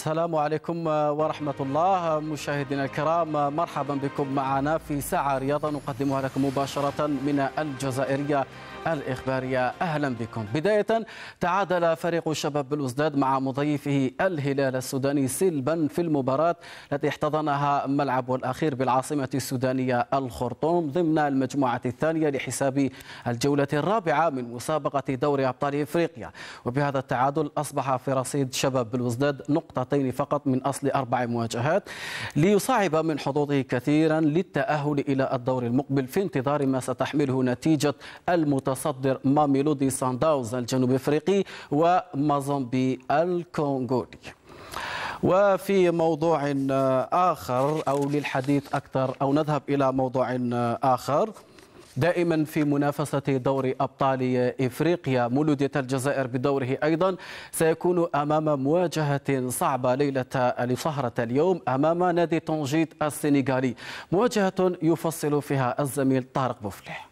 السلام عليكم ورحمة الله. مشاهدينا الكرام، مرحبا بكم معنا في ساعة رياضة نقدمها لكم مباشرة من الجزائرية الإخبارية. أهلا بكم. بداية، تعادل فريق شباب بلوزداد مع مضيفه الهلال السوداني سلبا في المباراة التي احتضنها ملعبه الأخير بالعاصمة السودانية الخرطوم ضمن المجموعة الثانية لحساب الجولة الرابعة من مسابقة دوري أبطال إفريقيا. وبهذا التعادل أصبح في رصيد شباب بلوزداد نقطتين فقط من أصل 4 مواجهات، ليصعب من حظوظه كثيرا للتأهل إلى الدور المقبل في انتظار ما ستحمله نتيجة المتصدر ماميلودي سانداونز الجنوب افريقي ومازومبي الكونغولي. وفي موضوع آخر، أو للحديث أكثر، أو نذهب إلى موضوع آخر. دائما في منافسة دوري أبطال إفريقيا، مولودية الجزائر بدوره أيضا سيكون أمام مواجهة صعبة لسهرة اليوم أمام نادي طنجيت السنغالي، مواجهة يفصل فيها الزميل طارق بوفلح.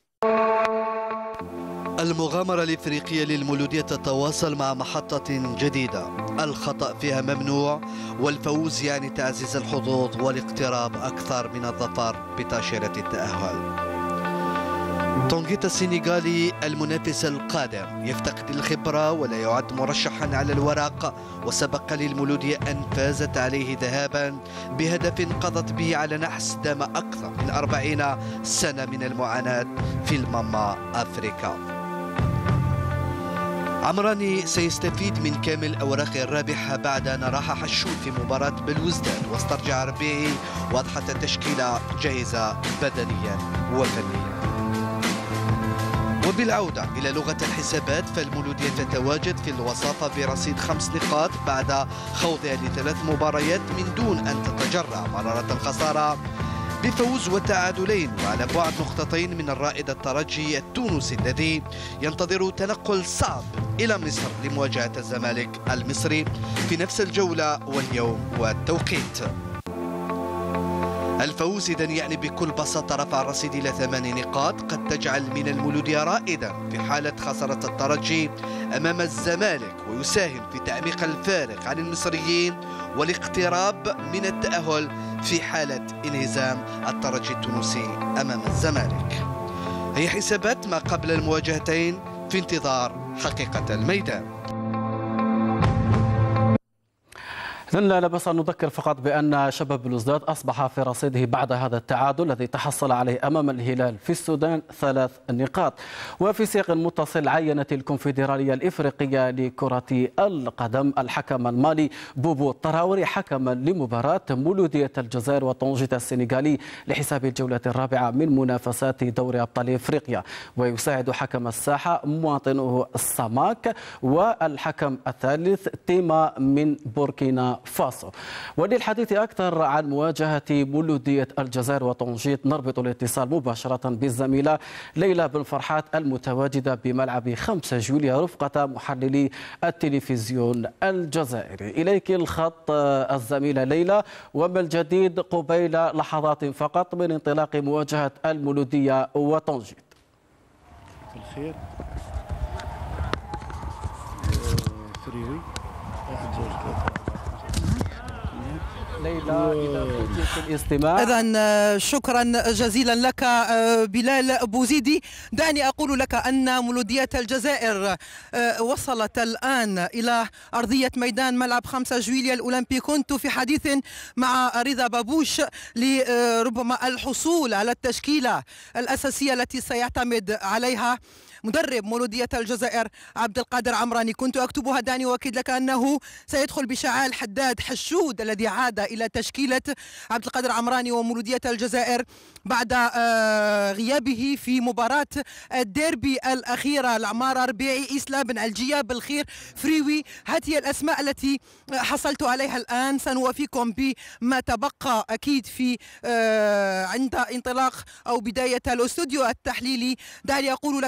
المغامرة الإفريقية للمولودية تتواصل مع محطة جديدة، الخطأ فيها ممنوع، والفوز يعني تعزيز الحظوظ والاقتراب أكثر من الظفر بتأشيرة التأهل. طنجيت السنغالي المنافس القادم يفتقد الخبرة ولا يعد مرشحا على الورق، وسبق للمولودية أن فازت عليه ذهابا بهدف قضت به على نحس دام أكثر من 40 سنة من المعاناة في الماما أفريكا. عمراني سيستفيد من كامل أوراقه الرابحة بعد أن راح حشود في مباراة بلوزداد، واسترجع ربيعي واضحة التشكيلة جاهزة بدنيا وفنيا. وبالعودة إلى لغة الحسابات، فالمولودية تتواجد في الوصافة برصيد 5 نقاط بعد خوضها ل3 مباريات من دون أن تتجرع مرارة الخسارة، بفوز وتعادلين وعلى بعد نقطتين من الرائد الترجي التونسي الذي ينتظر تنقل صعب إلى مصر لمواجهة الزمالك المصري في نفس الجولة واليوم والتوقيت. الفوز إذن يعني بكل بساطة رفع الرصيد إلى 8 نقاط، قد تجعل من المولودية رائدا في حالة خسارة الترجي أمام الزمالك، ويساهم في تعميق الفارق عن المصريين والاقتراب من التأهل في حالة انهزام الترجي التونسي أمام الزمالك. هي حسابات ما قبل المواجهتين في انتظار حقيقة الميدان. لا بس أن نذكر فقط بأن شباب بلوزداد أصبح في رصيده بعد هذا التعادل الذي تحصل عليه أمام الهلال في السودان 3 نقاط. وفي سياق متصل، عينت الكونفدرالية الإفريقية لكرة القدم الحكم المالي بوبو الطراوري حكما لمباراة مولودية الجزائر وطنجيت السنغالي لحساب الجولة الرابعة من منافسات دوري أبطال إفريقيا. ويساعد حكم الساحة مواطنه السماك، والحكم الثالث تيما من بوركينا فاسو. وللحديث أكثر عن مواجهة مولودية الجزائر وطنجيت نربط الاتصال مباشرة بالزميلة ليلى بن فرحات المتواجدة بملعب 5 جويلية رفقة محللي التلفزيون الجزائري. إليك الخط الزميلة ليلى، وما الجديد قبيل لحظات فقط من انطلاق مواجهة المولودية وطنجيت؟ الخير فريوي 1 2 3 ليلى، إذا كنت في الاستماع. إذن شكرا جزيلا لك بلال بوزيدي. دعني أقول لك أن مولودية الجزائر وصلت الآن إلى أرضية ميدان ملعب 5 جويلية الأولمبي. كنت في حديث مع رضا بابوش لربما الحصول على التشكيلة الأساسية التي سيعتمد عليها مدرب مولودية الجزائر عبد القادر عمراني. كنت أكتبها، دعني أؤكد لك أنه سيدخل بشعال حداد حشود الذي عاد إلى تشكيلة عبد القادر عمراني ومولودية الجزائر بعد غيابه في مباراة الديربي الأخيرة. العمارة ربيعي، إسلا بن الجيا، بالخير فريوي. هذه الأسماء التي حصلت عليها الآن. سنوافيكم بما تبقى أكيد في عند انطلاق أو بداية الاستوديو التحليلي. دعني أقول لك فقط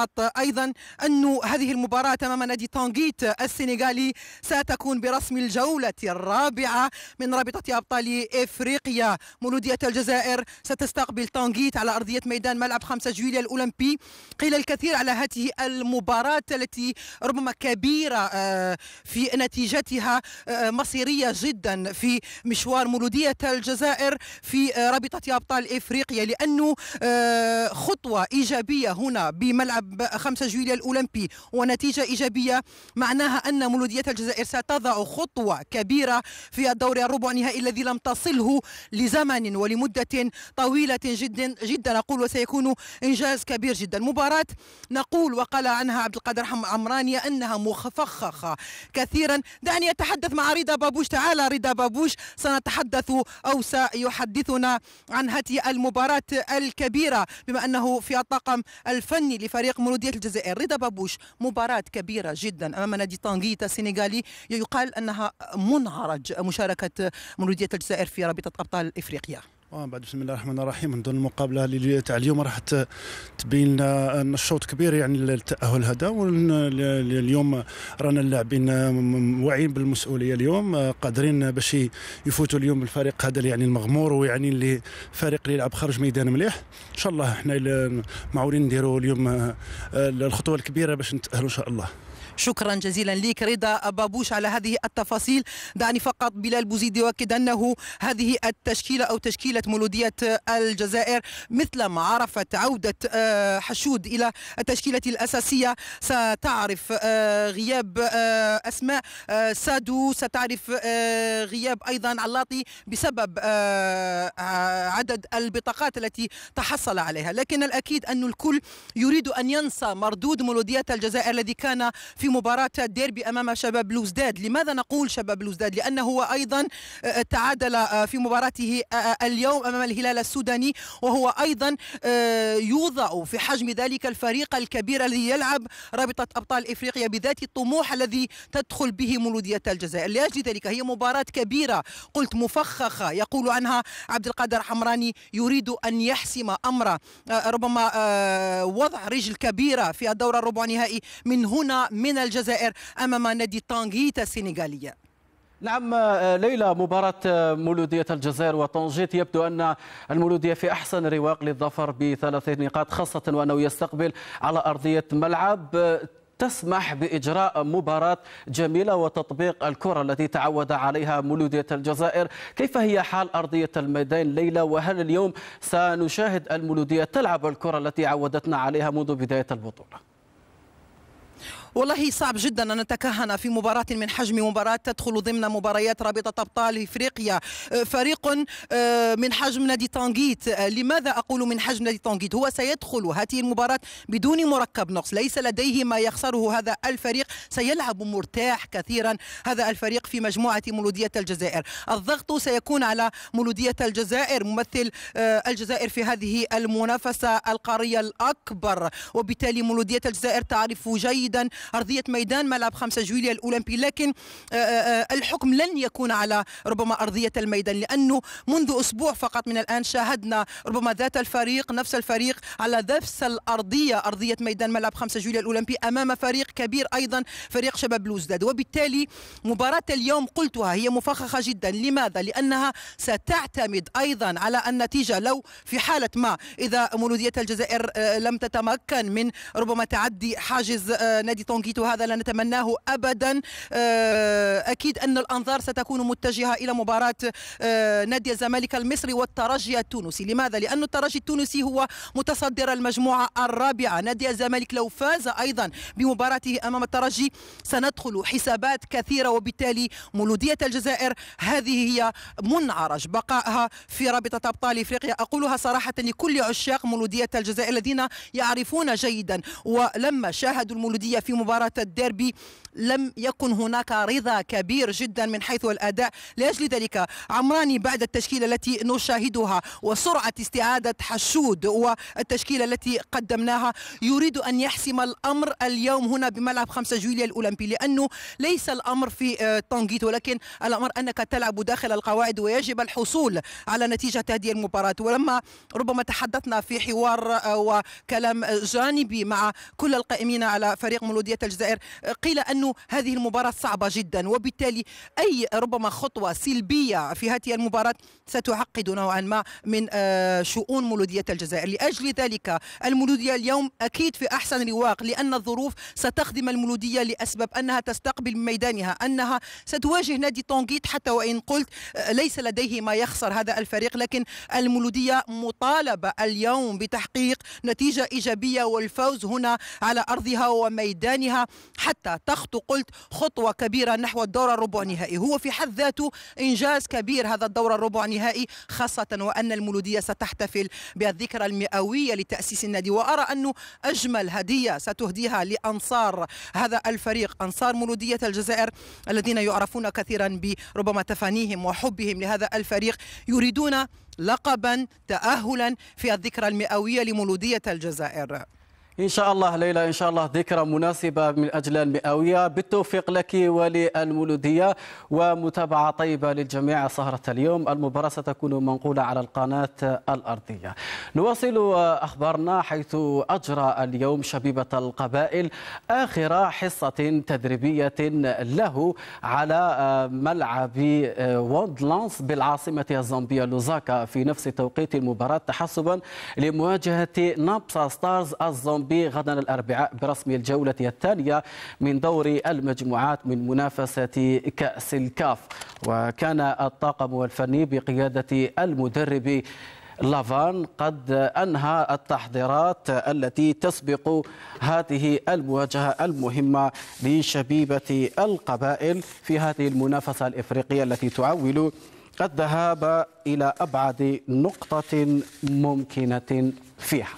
فقط أيضا أن هذه المباراة أمام نادي تانغيت السنغالي ستكون برسم الجولة الرابعة من رابطة أبطال إفريقيا. مولودية الجزائر ستستقبل تانغيت على أرضية ميدان ملعب 5 جويلية الأولمبي. قيل الكثير على هذه المباراة التي ربما كبيرة في نتيجتها، مصيرية جدا في مشوار مولودية الجزائر في رابطة أبطال إفريقيا، لأنه خطوة إيجابية هنا بملعب 5 جويلية الأولمبي ونتيجة إيجابية معناها أن مولودية الجزائر ستضع خطوة كبيرة في الدور الربع النهائي الذي لم تصله لزمن ولمدة طويلة جدا أقول، وسيكون إنجاز كبير جدا. مباراة نقول وقال عنها عبد القادر عمراني أنها مفخخة كثيرا. دعني أتحدث مع رضا بابوش. تعال رضا بابوش، سنتحدث أو سيحدثنا عن هذه المباراة الكبيرة بما أنه في الطاقم الفني لفريق مولودية الجزائر. رضا بابوش، مباراة كبيرة جدا أمام نادي تانغيت السنغالي، يقال أنها منعرج مشاركة مولودية الجزائر في رابطة أبطال إفريقيا. بعد بسم الله الرحمن الرحيم. نظن المقابله اللي تاع اليوم راح تبين لنا الشوط كبير يعني للتاهل هذا، واليوم رانا اللاعبين واعيين بالمسؤوليه اليوم، قادرين باش يفوتوا اليوم بالفريق هذا يعني المغمور، ويعني اللي فريق اللي يلعب خارج ميدان مليح. ان شاء الله احنا معولين نديروا اليوم الخطوه الكبيره باش نتاهلوا ان شاء الله. شكرا جزيلا لك رضا بابوش على هذه التفاصيل. دعني فقط بلال بوزيدي يؤكد أنه هذه التشكيلة أو تشكيلة مولودية الجزائر مثل ما عرفت عودة حشود إلى التشكيلة الأساسية ستعرف غياب أسماء سادو، ستعرف غياب أيضا علاطي بسبب عدد البطاقات التي تحصل عليها، لكن الأكيد أن الكل يريد أن ينسى مردود مولودية الجزائر الذي كان في مباراة الديربي أمام شباب بلوزداد. لماذا نقول شباب بلوزداد؟ لأنه هو أيضا تعادل في مباراته اليوم أمام الهلال السوداني، وهو أيضا يوضع في حجم ذلك الفريق الكبير الذي يلعب رابطة أبطال إفريقيا بذات الطموح الذي تدخل به مولودية الجزائر. لأجل ذلك هي مباراة كبيرة، قلت مفخخة، يقول عنها عبد القادر حمراني يريد أن يحسم أمره، ربما وضع رجل كبيرة في الدور الربع النهائي من هنا من الجزائر أمام نادي تانغيت السنغالية. نعم ليلى، مباراة مولودية الجزائر وطنجيت يبدو أن المولودية في أحسن رواق للظفر ب3 نقاط، خاصة وأنه يستقبل على أرضية ملعب تسمح بإجراء مباراة جميلة وتطبيق الكرة التي تعود عليها مولودية الجزائر. كيف هي حال أرضية الميدان ليلى، وهل اليوم سنشاهد المولودية تلعب الكرة التي عودتنا عليها منذ بداية البطولة؟ والله صعب جدا أن نتكهن في مباراة من حجم مباراة تدخل ضمن مباريات رابطة أبطال إفريقيا. فريق من حجم نادي تانغيت، لماذا أقول من حجم نادي تانغيت؟ هو سيدخل هذه المباراة بدون مركب نقص، ليس لديه ما يخسره هذا الفريق، سيلعب مرتاح كثيرا هذا الفريق في مجموعة مولودية الجزائر. الضغط سيكون على مولودية الجزائر، ممثل الجزائر في هذه المنافسة القارية الأكبر، وبالتالي مولودية الجزائر تعرف جيدا أرضية ميدان ملعب 5 جويلية الأولمبي، لكن الحكم لن يكون على ربما أرضية الميدان، لأنه منذ أسبوع فقط من الآن شاهدنا ربما ذات الفريق نفس الفريق على نفس الأرضية، أرضية ميدان ملعب 5 جويلية الأولمبي أمام فريق كبير أيضا فريق شباب بلوزداد. وبالتالي مباراة اليوم قلتها هي مفخخة جدا. لماذا؟ لأنها ستعتمد أيضا على النتيجة. لو في حالة ما إذا مولودية الجزائر لم تتمكن من ربما تعدي حاجز نادي تانغيت، وهذا لا نتمناه أبدا، أكيد أن الأنظار ستكون متجهة إلى مباراة نادي الزمالك المصري والترجي التونسي. لماذا؟ لأن الترجي التونسي هو متصدر المجموعة الرابعة. نادي الزمالك لو فاز أيضا بمباراته أمام الترجي سندخل حسابات كثيرة، وبالتالي مولودية الجزائر هذه هي منعرج بقائها في رابطة أبطال إفريقيا. أقولها صراحة لكل عشاق مولودية الجزائر الذين يعرفون جيدا ولما شاهدوا المولودية المولودية في مباراة الديربي لم يكن هناك رضا كبير جدا من حيث الأداء. لأجل ذلك عمراني بعد التشكيلة التي نشاهدها وسرعة استعادة حشود والتشكيلة التي قدمناها يريد أن يحسم الأمر اليوم هنا بملعب 5 جويلية الأولمبي، لأنه ليس الأمر في طنجيت، ولكن الأمر أنك تلعب داخل القواعد ويجب الحصول على نتيجة هذه المباراة. ولما ربما تحدثنا في حوار وكلام جانبي مع كل القائمين على فريق مولودية الجزائر قيل أن هذه المباراة صعبة جدا، وبالتالي أي ربما خطوة سلبية في هذه المباراة ستعقد نوعا ما من شؤون مولودية الجزائر. لأجل ذلك المولودية اليوم أكيد في أحسن رواق، لأن الظروف ستخدم المولودية لأسباب أنها تستقبل بميدانها، أنها ستواجه نادي طنجيت حتى وإن قلت ليس لديه ما يخسر هذا الفريق، لكن المولودية مطالبة اليوم بتحقيق نتيجة إيجابية والفوز هنا على أرضها وميدانها حتى تخطو قلت خطوة كبيرة نحو الدور الربع النهائي. هو في حد ذاته إنجاز كبير هذا الدور الربع النهائي، خاصة وأن المولودية ستحتفل بالذكرى المئوية لتأسيس النادي. وأرى أنه أجمل هدية ستهديها لأنصار هذا الفريق، أنصار مولودية الجزائر الذين يعرفون كثيرا بربما تفانيهم وحبهم لهذا الفريق، يريدون لقبا تأهلا في الذكرى المئوية لمولودية الجزائر. إن شاء الله ليلى، إن شاء الله ذكرى مناسبة من أجل المئوية. بالتوفيق لك وللمولودية ومتابعة طيبة للجميع سهرة اليوم. المباراة ستكون منقولة على القناة الأرضية. نواصل أخبارنا، حيث أجرى اليوم شبيبة القبائل آخر حصة تدريبية له على ملعب ووندلانس بالعاصمة الزامبية لوزاكا في نفس توقيت المباراة، تحسبا لمواجهة نابسا ستارز الزامبي غدا الأربعاء برسم الجولة الثانية من دور المجموعات من منافسة كأس الكاف. وكان الطاقم الفني بقيادة المدرب لافان قد أنهى التحضيرات التي تسبق هذه المواجهة المهمة لشبيبة القبائل في هذه المنافسة الإفريقية التي تعول الذهاب إلى أبعد نقطة ممكنة فيها.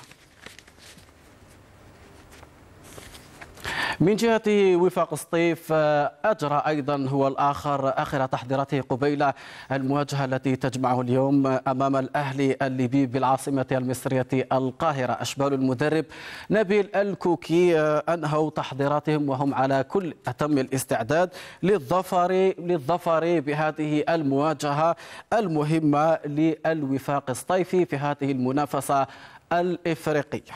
من جهة وفاق سطيف أجرى أيضا هو الآخر آخر تحضيراته قبيل المواجهة التي تجمعه اليوم أمام الأهلي الليبي بالعاصمة المصرية القاهرة. أشبال المدرب نبيل الكوكي أنهوا تحضيراتهم وهم على كل أتم الاستعداد للظفر بهذه المواجهة المهمة للوفاق السطيفي في هذه المنافسة الإفريقية.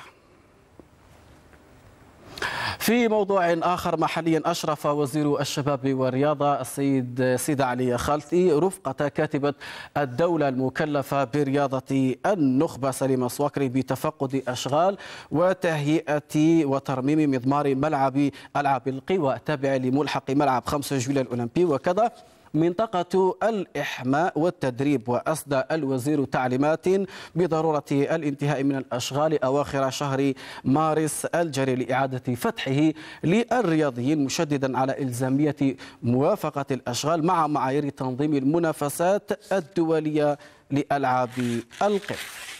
في موضوع آخر محليا، أشرف وزير الشباب والرياضة السيد سيد علي خالتي رفقة كاتبة الدولة المكلفة برياضة النخبة سليمة صواكري بتفقد أشغال وتهيئة وترميم مضمار ملعب ألعاب القوى التابع لملحق ملعب 5 جويلية الأولمبي وكذا منطقة الإحماء والتدريب. وأسدى الوزير تعليمات بضرورة الانتهاء من الأشغال أواخر شهر مارس الجاري لإعادة فتحه للرياضيين، مشددا على إلزامية موافقة الأشغال مع معايير تنظيم المنافسات الدولية لألعاب القوى.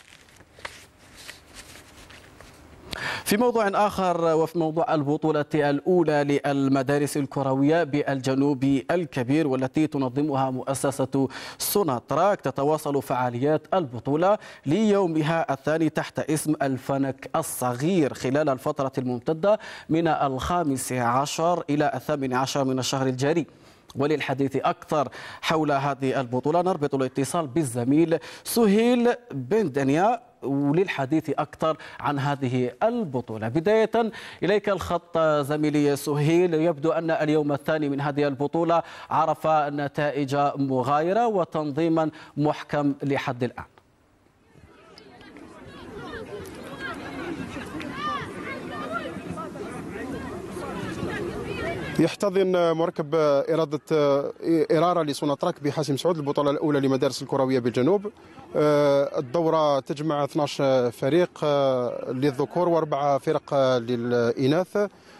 في موضوع آخر، وفي موضوع البطولة الأولى للمدارس الكروية بالجنوب الكبير والتي تنظمها مؤسسة سوناتراك، تتواصل فعاليات البطولة ليومها الثاني تحت اسم الفنك الصغير خلال الفترة الممتدة من 15 إلى 18 من الشهر الجاري. وللحديث أكثر حول هذه البطولة نربط الاتصال بالزميل سهيل بن دنيا وللحديث أكثر عن هذه البطولة. بداية إليك الخط زميلي سهيل، يبدو أن اليوم الثاني من هذه البطولة عرف نتائج مغايرة وتنظيما محكم لحد الآن. يحتضن مركب إرارة لسوناتراك بحاسم سعود البطولة الأولى لمدارس الكروية بالجنوب. الدورة تجمع 12 فريق للذكور و4 فرق للإناث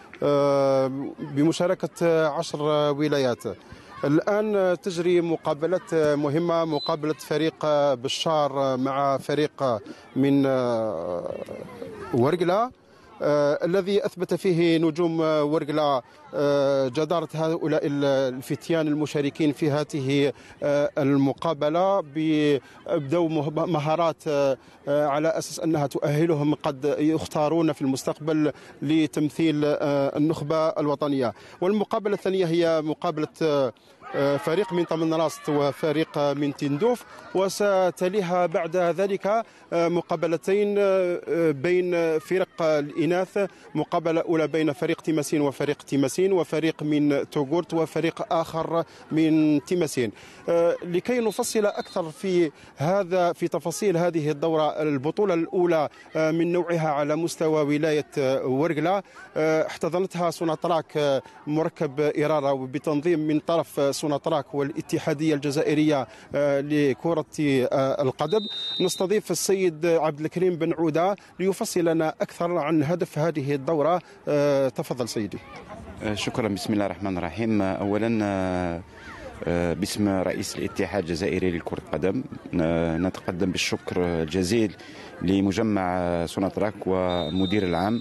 بمشاركة 10 ولايات. الآن تجري مقابلات مهمة، مقابلة فريق بشار مع فريق من ورقلة، الذي أثبت فيه نجوم ورقلة جدارة هؤلاء الفتيان المشاركين في هذه المقابلة بأبدوا مهارات على أساس أنها تؤهلهم قد يختارون في المستقبل لتمثيل النخبة الوطنية. والمقابلة الثانية هي مقابلة فريق من طمنراست وفريق من تندوف، وستليها بعد ذلك مقابلتين بين فرق الإناث، مقابلة أولى بين فريق تيماسين وفريق تيماسين، وفريق من توغورت وفريق آخر من تيماسين. لكي نفصل أكثر في تفاصيل هذه الدورة، البطولة الأولى من نوعها على مستوى ولاية ورقلة احتضنتها سوناطراك مركب إرارة وبتنظيم من طرف سوناطراك والاتحادية الجزائرية لكرة القدم. نستضيف السيد عبد الكريم بن عودة ليفصل لنا أكثر عن هدف هذه الدورة. تفضل سيدي. شكرا. بسم الله الرحمن الرحيم. أولا باسم رئيس الاتحاد الجزائري لكرة القدم نتقدم بالشكر الجزيل لمجمع سوناطراك والمدير العام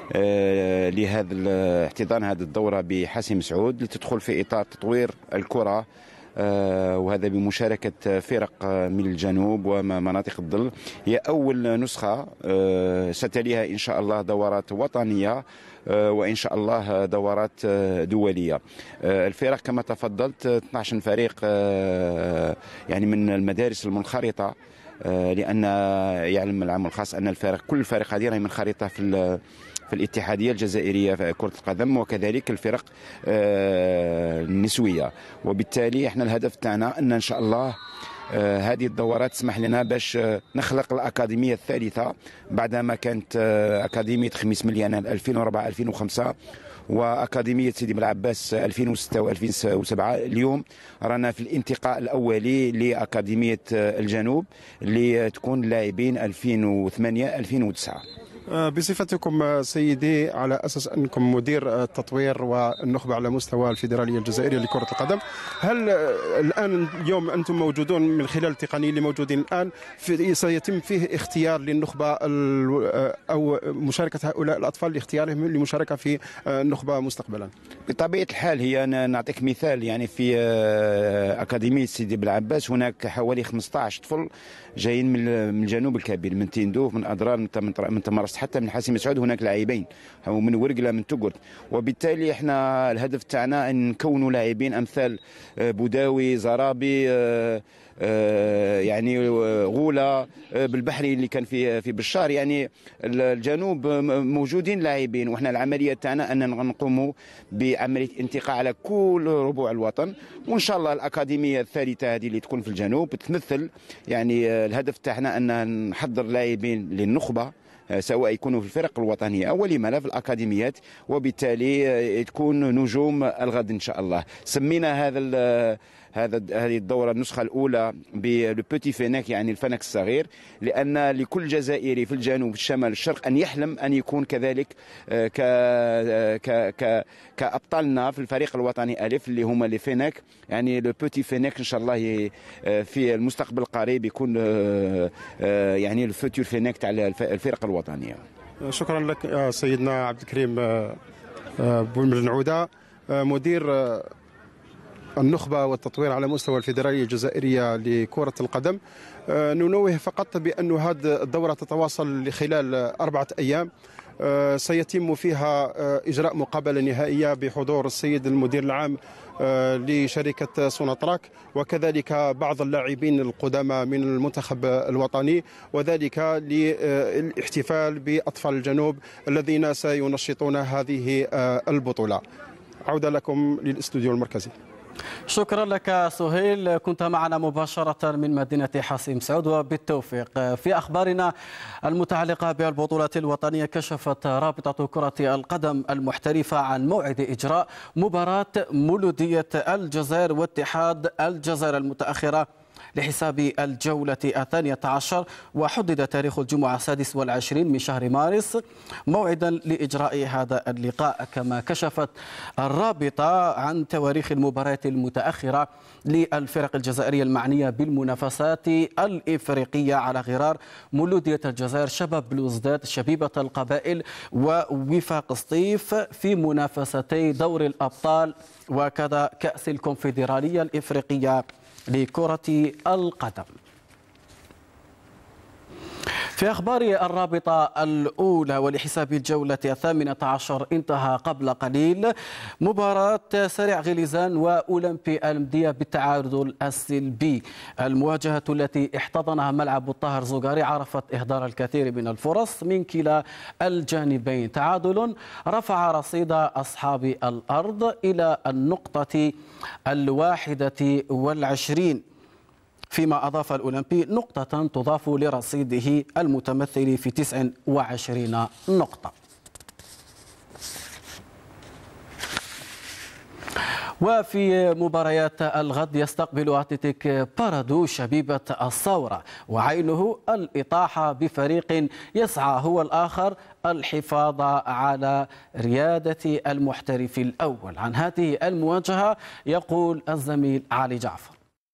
لهذا احتضان هذه الدورة بحاسم سعود لتدخل في إطار تطوير الكرة، وهذا بمشاركة فرق من الجنوب ومناطق الظل. هي أول نسخة، ستليها إن شاء الله دورات وطنية وإن شاء الله دورات دولية. الفرق كما تفضلت 12 فريق يعني من المدارس المنخرطة، لأن يعلم العام الخاص أن كل الفرق هذه راهي منخرطة في الاتحادية الجزائرية في كرة القدم، وكذلك الفرق النسوية. وبالتالي احنا الهدف تاعنا أن شاء الله هذه الدورات تسمح لنا باش نخلق الأكاديمية الثالثة بعدما كانت أكاديمية خميس مليانة 2004 2005 وأكاديمية سيدي بالعباس 2006 و2007. اليوم رانا في الانتقاء الأولي لأكاديمية الجنوب اللي تكون لاعبين 2008 2009. بصفتكم سيدي على أساس أنكم مدير التطوير والنخبة على مستوى الفيدرالية الجزائرية لكرة القدم، هل الآن اليوم أنتم موجودون من خلال التقنيين اللي موجودين الآن سيتم فيه اختيار للنخبة أو مشاركة هؤلاء الأطفال لاختيارهم للمشاركة في النخبة مستقبلا؟ بطبيعة الحال هي نعطيك مثال، يعني في أكاديمية سيدي بالعباس هناك حوالي 15 طفل جايين من الجنوب الكبير، من تندوف، من أضرار، من تمرست، حتى من حاسم سعود هناك لاعبين، ومن ورقله، من توغورت. وبالتالي احنا الهدف تاعنا ان نكونوا لاعبين امثال بوداوي، زرابي، يعني غوله، بالبحري اللي كان في بشار. يعني الجنوب موجودين لاعبين، وإحنا العملية تاعنا أن نقوموا بعملية انتقاء على كل ربوع الوطن، وإن شاء الله الأكاديمية الثالثة هذه اللي تكون في الجنوب تمثل يعني الهدف تاعنا أن نحضر لاعبين للنخبة سواء يكونوا في الفرق الوطنية أو لما لا في الأكاديميات، وبالتالي تكون نجوم الغد إن شاء الله. سمينا هذه الدورة النسخة الأولى بالبوتي فينيك، يعني الفنك الصغير، لأن لكل جزائري في الجنوب الشمال الشرق أن يحلم أن يكون كذلك كأبطالنا في الفريق الوطني ألف اللي هما لي فينيك. يعني البوتي فينيك إن شاء الله في المستقبل القريب يكون يعني الفوتور فينيك تاع الفرق الوطنية. شكرا لك سيدنا عبد الكريم بن عودة، مدير النخبة والتطوير على مستوى الفيدرالية الجزائرية لكرة القدم. ننوه فقط بأن هذه الدورة تتواصل خلال 4 أيام، سيتم فيها إجراء مقابلة نهائية بحضور السيد المدير العام لشركة سوناطراك، وكذلك بعض اللاعبين القدامى من المنتخب الوطني، وذلك للاحتفال بأطفال الجنوب الذين سينشطون هذه البطولة. عودة لكم للاستوديو المركزي. شكرا لك سهيل، كنت معنا مباشرة من مدينة حاسم سعود، وبالتوفيق. في أخبارنا المتعلقة بالبطولة الوطنية، كشفت رابطة كرة القدم المحترفة عن موعد إجراء مباراة مولودية الجزائر واتحاد الجزائر المتأخرة لحساب الجولة 12. وحدد تاريخ الجمعة 26 من شهر مارس موعدا لإجراء هذا اللقاء. كما كشفت الرابطة عن تواريخ المباريات المتأخرة للفرق الجزائرية المعنية بالمنافسات الإفريقية على غرار مولودية الجزائر، شباب بلوزداد، شبيبة القبائل ووفاق سطيف في منافستي دور الأبطال وكذا كأس الكونفدرالية الإفريقية لكرة القدم. في أخبار الرابطة الأولى ولحساب الجولة 18 انتهى قبل قليل مباراة سريع غليزان وأولمبي المدية بالتعادل السلبي. المواجهة التي احتضنها ملعب الطاهر زوغاري عرفت إهدار الكثير من الفرص من كلا الجانبين. تعادل رفع رصيد أصحاب الأرض إلى النقطة 21، فيما أضاف الأولمبي نقطة تضاف لرصيده المتمثل في 29 نقطة. وفي مباريات الغد يستقبل أتلتيك بارادو شبيبة الثورة، وعينه الإطاحة بفريق يسعى هو الآخر الحفاظ على ريادة المحترف الأول. عن هذه المواجهة يقول الزميل علي جعفر.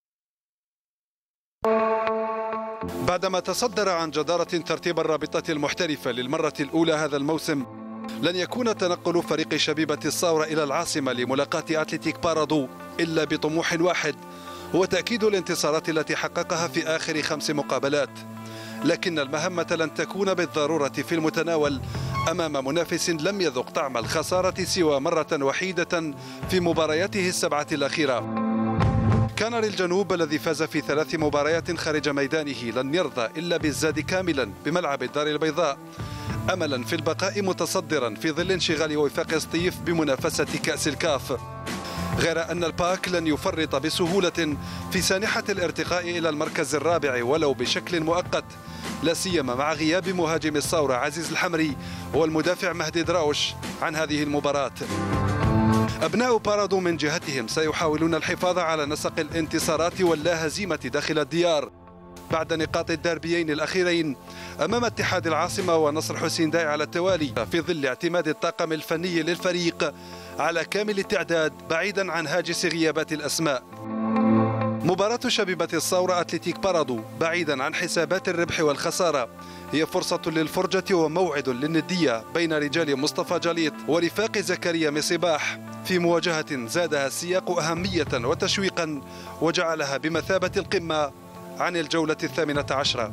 بعدما تصدر عن جدارة ترتيب الرابطة المحترفة للمرة الأولى هذا الموسم، لن يكون تنقل فريق شبيبة الثورة إلى العاصمة لملاقاة أتلتيك بارادو إلا بطموح واحد، هو تأكيد الانتصارات التي حققها في آخر 5 مقابلات. لكن المهمة لن تكون بالضرورة في المتناول أمام منافس لم يذق طعم الخسارة سوى مرة وحيدة في مبارياته ال7 الأخيرة. كان للجنوب الذي فاز في 3 مباريات خارج ميدانه لن يرضى إلا بالزاد كاملا بملعب الدار البيضاء، أملا في البقاء متصدرا في ظل انشغال وفاق سطيف بمنافسة كأس الكاف. غير أن الباك لن يفرط بسهولة في سانحة الارتقاء إلى المركز الرابع ولو بشكل مؤقت، لا سيما مع غياب مهاجم الثورة عزيز الحمري والمدافع مهدي دراوش عن هذه المباراة. أبناء بارادو من جهتهم سيحاولون الحفاظ على نسق الانتصارات واللا هزيمة داخل الديار بعد نقاط الدربيين الأخيرين أمام اتحاد العاصمة ونصر حسين داي على التوالي، في ظل اعتماد الطاقم الفني للفريق على كامل التعداد بعيدا عن هاجس غيابات الأسماء. مباراة شبيبة الثورة أتلتيك بارادو بعيدا عن حسابات الربح والخسارة هي فرصة للفرجة وموعد للندية بين رجال مصطفى جليط ورفاق زكريا مصباح في مواجهة زادها السياق أهمية وتشويقا وجعلها بمثابة القمة عن الجولة 18.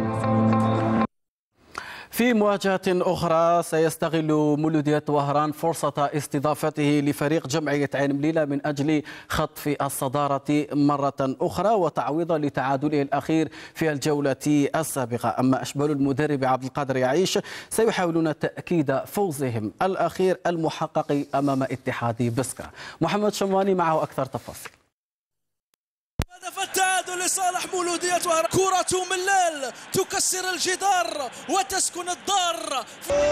في مواجهة أخرى سيستغل مولودية وهران فرصة استضافته لفريق جمعية عين مليلة من أجل خطف الصدارة مرة أخرى وتعويضا لتعادله الأخير في الجولة السابقة. أما أشبال المدرب عبد القادر يعيش سيحاولون تأكيد فوزهم الأخير المحقق أمام اتحاد بسكرة. محمد شمواني معه أكثر تفاصيل. هدف التعادل لصالح مولودية وهران. كرة ملال تكسر الجدار وتسكن الدار.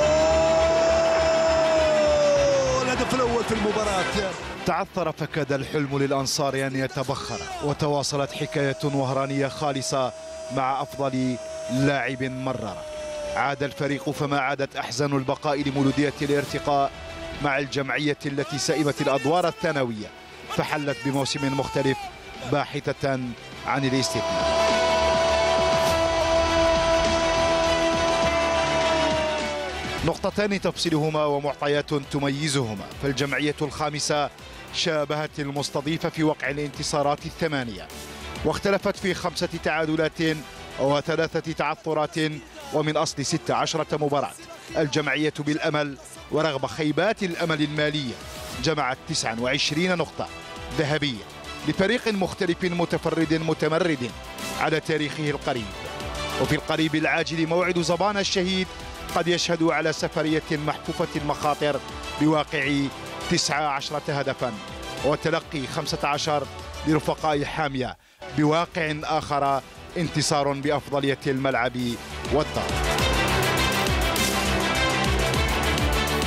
الهدف الأول في المباراة. تعثر فكاد الحلم للأنصار أن يتبخر، وتواصلت حكاية وهرانية خالصة مع أفضل لاعب مرر. عاد الفريق فما عادت أحزان البقاء لمولودية الارتقاء مع الجمعية التي سئمت الأدوار الثانوية، فحلت بموسم مختلف باحثة عن الاستثناء. نقطتان تفصلهما ومعطيات تميزهما، فالجمعية الخامسة شابهت المستضيفة في وقع الانتصارات 8، واختلفت في 5 تعادلات و3 تعثرات ومن أصل 16 مباراة. الجمعية بالأمل ورغم خيبات الأمل المالية جمعت 29 نقطة ذهبية لفريق مختلف متفرد متمرد على تاريخه القريب. وفي القريب العاجل موعد زبان الشهيد قد يشهد على سفرية محفوفة المخاطر بواقع 19 هدفا وتلقي 15 لرفقاء حامية بواقع آخر انتصار بأفضلية الملعب والدار.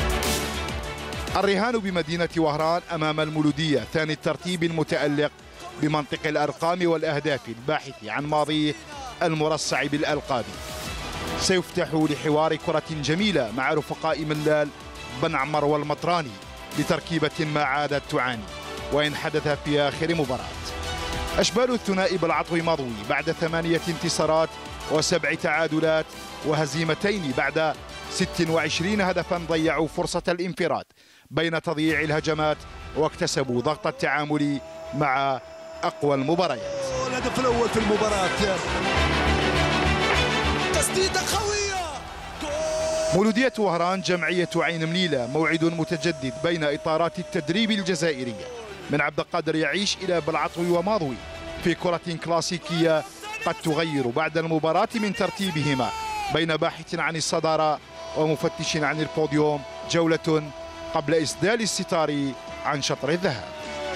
الرهان بمدينة وهران أمام المولودية ثاني الترتيب المتألق بمنطق الأرقام والأهداف الباحث عن ماضيه المرصع بالألقاب. سيفتح لحوار كرة جميلة مع رفقاء ملال بن عمر والمطراني لتركيبة ما عادت تعاني وإن حدث في آخر مباراة. أشبال الثنائي بالعطوي مضوي بعد 8 انتصارات و7 تعادلات وهزيمتين بعد 26 هدفا ضيعوا فرصة الانفراد بين تضييع الهجمات واكتسبوا ضغط التعامل مع أقوى المباريات. الهدف الأول في المباراة، تسديدة قوية. مولودية وهران جمعية عين مليلة، موعد متجدد بين إطارات التدريب الجزائرية من عبد القادر يعيش إلى بالعطوي وماضوي في كرة كلاسيكية قد تغير بعد المباراة من ترتيبهما بين باحث عن الصدارة ومفتش عن البوديوم جولة قبل إسدال الستار عن شطر الذهب.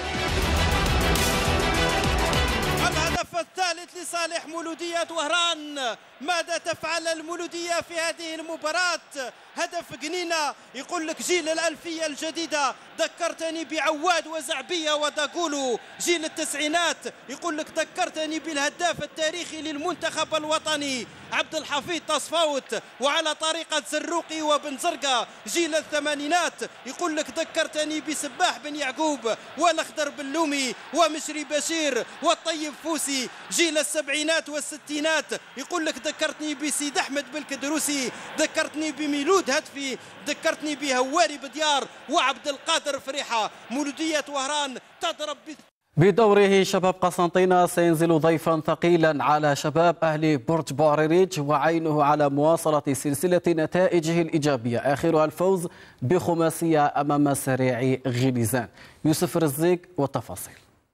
الهدف الثالث لصالح مولودية وهران. ماذا تفعل المولودية في هذه المباراة؟ هدف جنينة يقول لك جيل الألفية الجديدة، ذكرتني بعواد وزعبية وداغولو. جيل التسعينات يقول لك ذكرتني بالهداف التاريخي للمنتخب الوطني عبد الحفيظ تصفاوت وعلى طريقة زروقي وبن زرقة. جيل الثمانينات يقول لك ذكرتني بسباح بن يعقوب والأخضر بلومي ومشري بشير والطيب فوسي. جيل السبعينات والستينات يقول لك ذكرتني بسيد أحمد بالكدروسي، ذكرتني بميلود هدفي، ذكرتني بهواري بديار وعبد القادر فريحة. مولودية وهران تضرب بدوره شباب قسنطينة سينزل ضيفا ثقيلا على شباب أهل برج بوعريريج وعينه على مواصلة سلسلة نتائجه الإيجابية، آخرها الفوز بخماسية أمام سريع غليزان. يوسف رزيق والتفاصيل.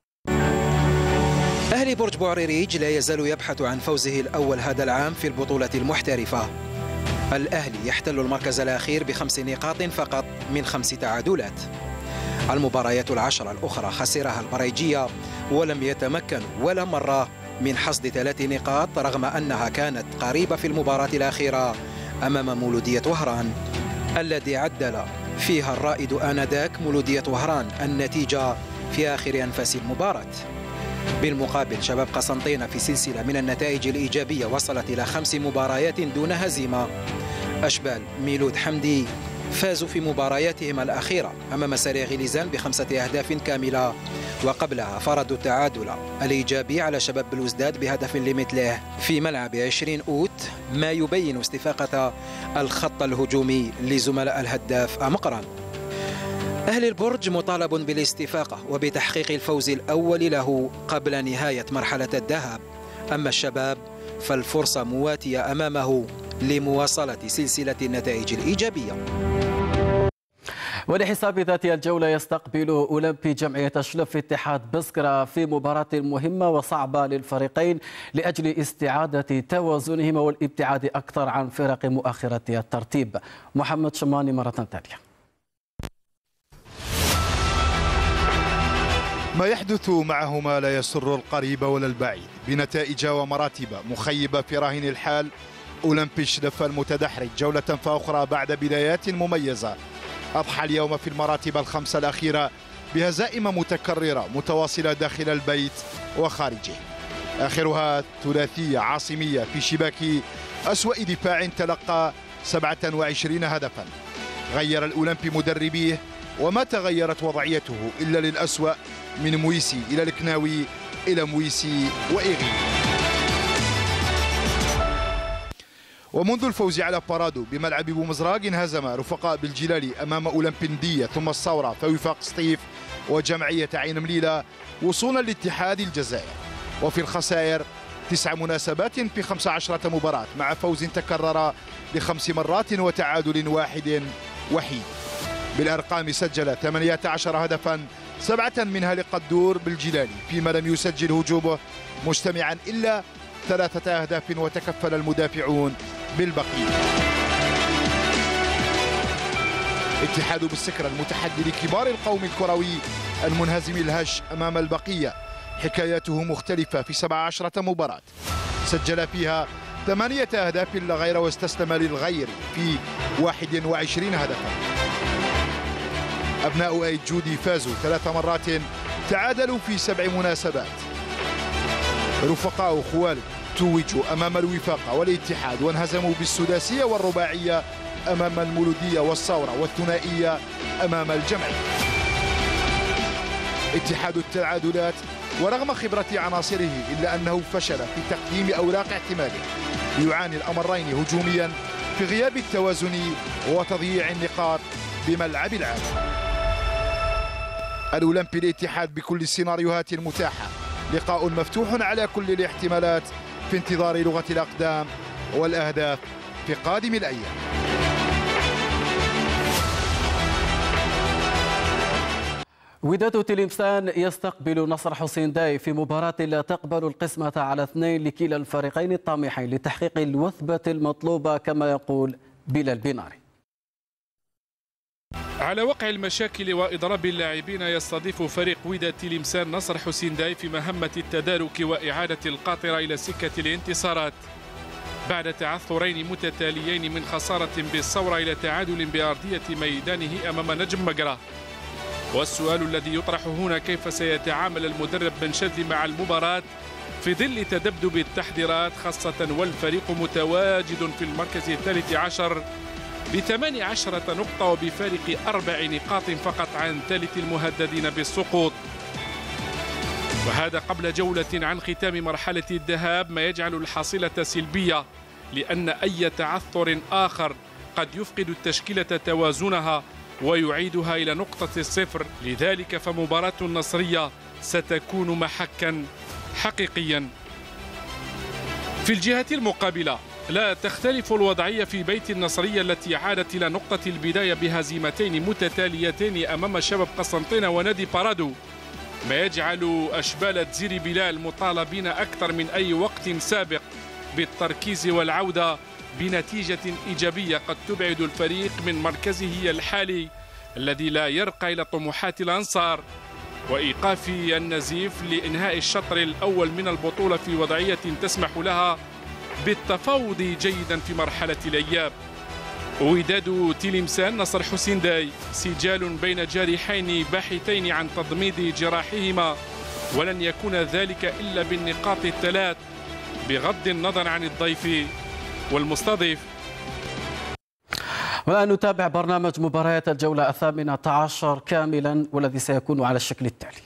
أهلي برج بوعريريج لا يزال يبحث عن فوزه الأول هذا العام في البطولة المحترفة. الأهلي يحتل المركز الأخير ب5 نقاط فقط من 5 تعادلات. المباريات العشرة الأخرى خسرها البريجية ولم يتمكن ولا مرة من حصد 3 نقاط رغم أنها كانت قريبة في المباراة الأخيرة أمام مولودية وهران الذي عدل فيها الرائد آنذاك مولودية وهران النتيجة في آخر أنفاس المباراة. بالمقابل شباب قسنطينة في سلسلة من النتائج الإيجابية وصلت إلى 5 مباريات دون هزيمة. أشبال ميلود حمدي فازوا في مبارياتهم الأخيرة أمام سريع غليزان ب5 أهداف كاملة، وقبلها فرضوا التعادل الإيجابي على شباب بلوزداد بهدف لمثله في ملعب 20 أوت، ما يبين استفاقة الخط الهجومي لزملاء الهداف مقران. أهل البرج مطالب بالاستفاقة وبتحقيق الفوز الأول له قبل نهاية مرحلة الذهاب، أما الشباب فالفرصة مواتية أمامه لمواصلة سلسلة النتائج الإيجابية. ولحساب ذات الجولة يستقبل أولمبي جمعية شلف اتحاد بسكرة في مباراة مهمة وصعبة للفريقين لأجل استعادة توازنهما والابتعاد أكثر عن فرق مؤخرة الترتيب. محمد شماني مرة ثانية. ما يحدث معهما لا يسر القريب ولا البعيد بنتائج ومراتب مخيبة في راهن الحال. أولمبي شلف المتدحرج جولة فأخرى بعد بدايات مميزة أضحى اليوم في المراتب ال5 الأخيرة بهزائم متكررة متواصلة داخل البيت وخارجه، آخرها ثلاثية عاصمية في شباك أسوأ دفاع تلقى 27 هدفا. غير الأولمبي مدربيه وما تغيرت وضعيته إلا للأسوأ، من مويسي إلى الكناوي إلى مويسي وإيغي. ومنذ الفوز على بارادو بملعب بومزراق انهزم رفقاء بالجلالي أمام أولمبندية ثم الثورة فوفاق سطيف وجمعية عين مليلة وصولا لاتحاد الجزائر. وفي الخسائر 9 مناسبات في 15 مباراة مع فوز تكرر ل5 مرات وتعادل واحد وحيد. بالأرقام سجل 18 هدفا 7 منها لقدور بالجلالي فيما لم يسجل هجومه مجتمعا إلا 3 أهداف وتكفل المدافعون بالبقية. اتحاد بالسكرة المتحدي لكبار القوم الكروي المنهزم الهش أمام البقية حكاياته مختلفة في 17 مباراة سجل فيها 8 أهداف لا غير واستسلم للغير في 21 هدفا. أبناء أيد جودي فازوا 3 مرات تعادلوا في 7 مناسبات. رفقاء خوالد توجوا أمام الوفاق والاتحاد وانهزموا بالسداسية والرباعية أمام المولودية والثورة، والثنائية أمام الجمعية. اتحاد التعادلات ورغم خبرة عناصره إلا أنه فشل في تقديم أوراق احتماله، يعاني الأمرين هجوميا في غياب التوازن وتضييع النقاط بملعب العالم. الأولمبي الاتحاد بكل السيناريوهات المتاحة، لقاء مفتوح على كل الاحتمالات في انتظار لغة الأقدام والأهداف في قادم الأيام. وداد تلمسان يستقبل نصر حسين داي في مباراة لا تقبل القسمة على 2 لكلا الفريقين الطامحين لتحقيق الوثبة المطلوبة كما يقول بلال بناري. على وقع المشاكل وإضراب اللاعبين يستضيف فريق وداد تلمسان نصر حسين داي في مهمة التدارك وإعادة القاطرة إلى سكة الانتصارات بعد تعثرين متتاليين من خسارة بالثورة إلى تعادل بأرضية ميدانه أمام نجم مقرة. والسؤال الذي يطرح هنا كيف سيتعامل المدرب بن شدلي مع المباراة في ظل تذبذب التحضيرات، خاصة والفريق متواجد في المركز 13 ب18 نقطة وبفارق 4 نقاط فقط عن ثالث المهددين بالسقوط، وهذا قبل جولة عن ختام مرحلة الذهاب، ما يجعل الحصيلة سلبية لأن أي تعثر آخر قد يفقد التشكيلة توازنها ويعيدها إلى نقطة الصفر. لذلك فمباراة النصرية ستكون محكا حقيقيا. في الجهة المقابلة لا تختلف الوضعية في بيت النصرية التي عادت إلى نقطة البداية بهزيمتين متتاليتين أمام شباب قسنطينة ونادي بارادو، ما يجعل أشبال زيري بلال مطالبين أكثر من أي وقت سابق بالتركيز والعودة بنتيجة إيجابية قد تبعد الفريق من مركزه الحالي الذي لا يرقى إلى طموحات الأنصار، وإيقاف النزيف لإنهاء الشطر الأول من البطولة في وضعية تسمح لها بالتفاوض جيدا في مرحلة الأياب. وداد تلمسان نصر حسين داي سجال بين جارحين باحثين عن تضميد جراحهما، ولن يكون ذلك إلا بالنقاط الثلاث بغض النظر عن الضيف والمستضيف. والآن نتابع برنامج مباريات الجولة 18 كاملا والذي سيكون على الشكل التالي.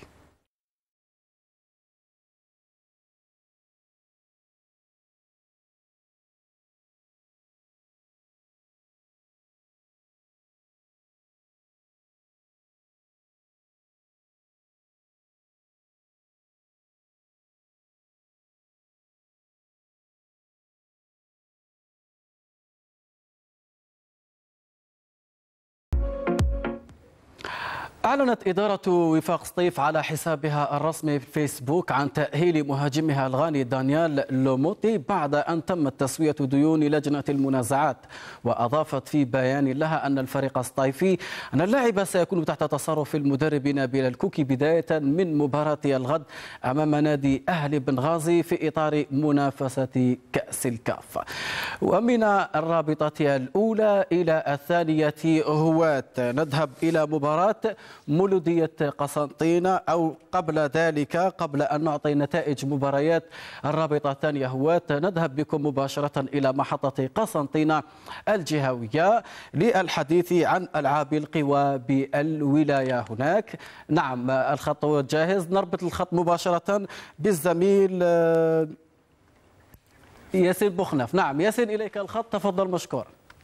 أعلنت إدارة وفاق سطيف على حسابها الرسمي في فيسبوك عن تأهيل مهاجمها الغاني دانيال لوموتي بعد أن تمت تسوية ديون لجنة المنازعات، وأضافت في بيان لها أن الفريق السطيفي أن اللاعب سيكون تحت تصرف المدرب نبيل الكوكي بداية من مباراة الغد أمام نادي أهلي بنغازي في إطار منافسة كأس الكاف. ومن الرابطة الأولى إلى الثانية هواة نذهب إلى مباراة مولودية قسنطينة، أو قبل ذلك قبل أن نعطي نتائج مباريات الرابطة الثانية هواة نذهب بكم مباشرة إلى محطة قسنطينة الجهوية للحديث عن ألعاب القوى بالولاية هناك. نعم الخط جاهز، نربط الخط مباشرة بالزميل ياسين بوخنف. نعم ياسين إليك الخط، تفضل مشكور.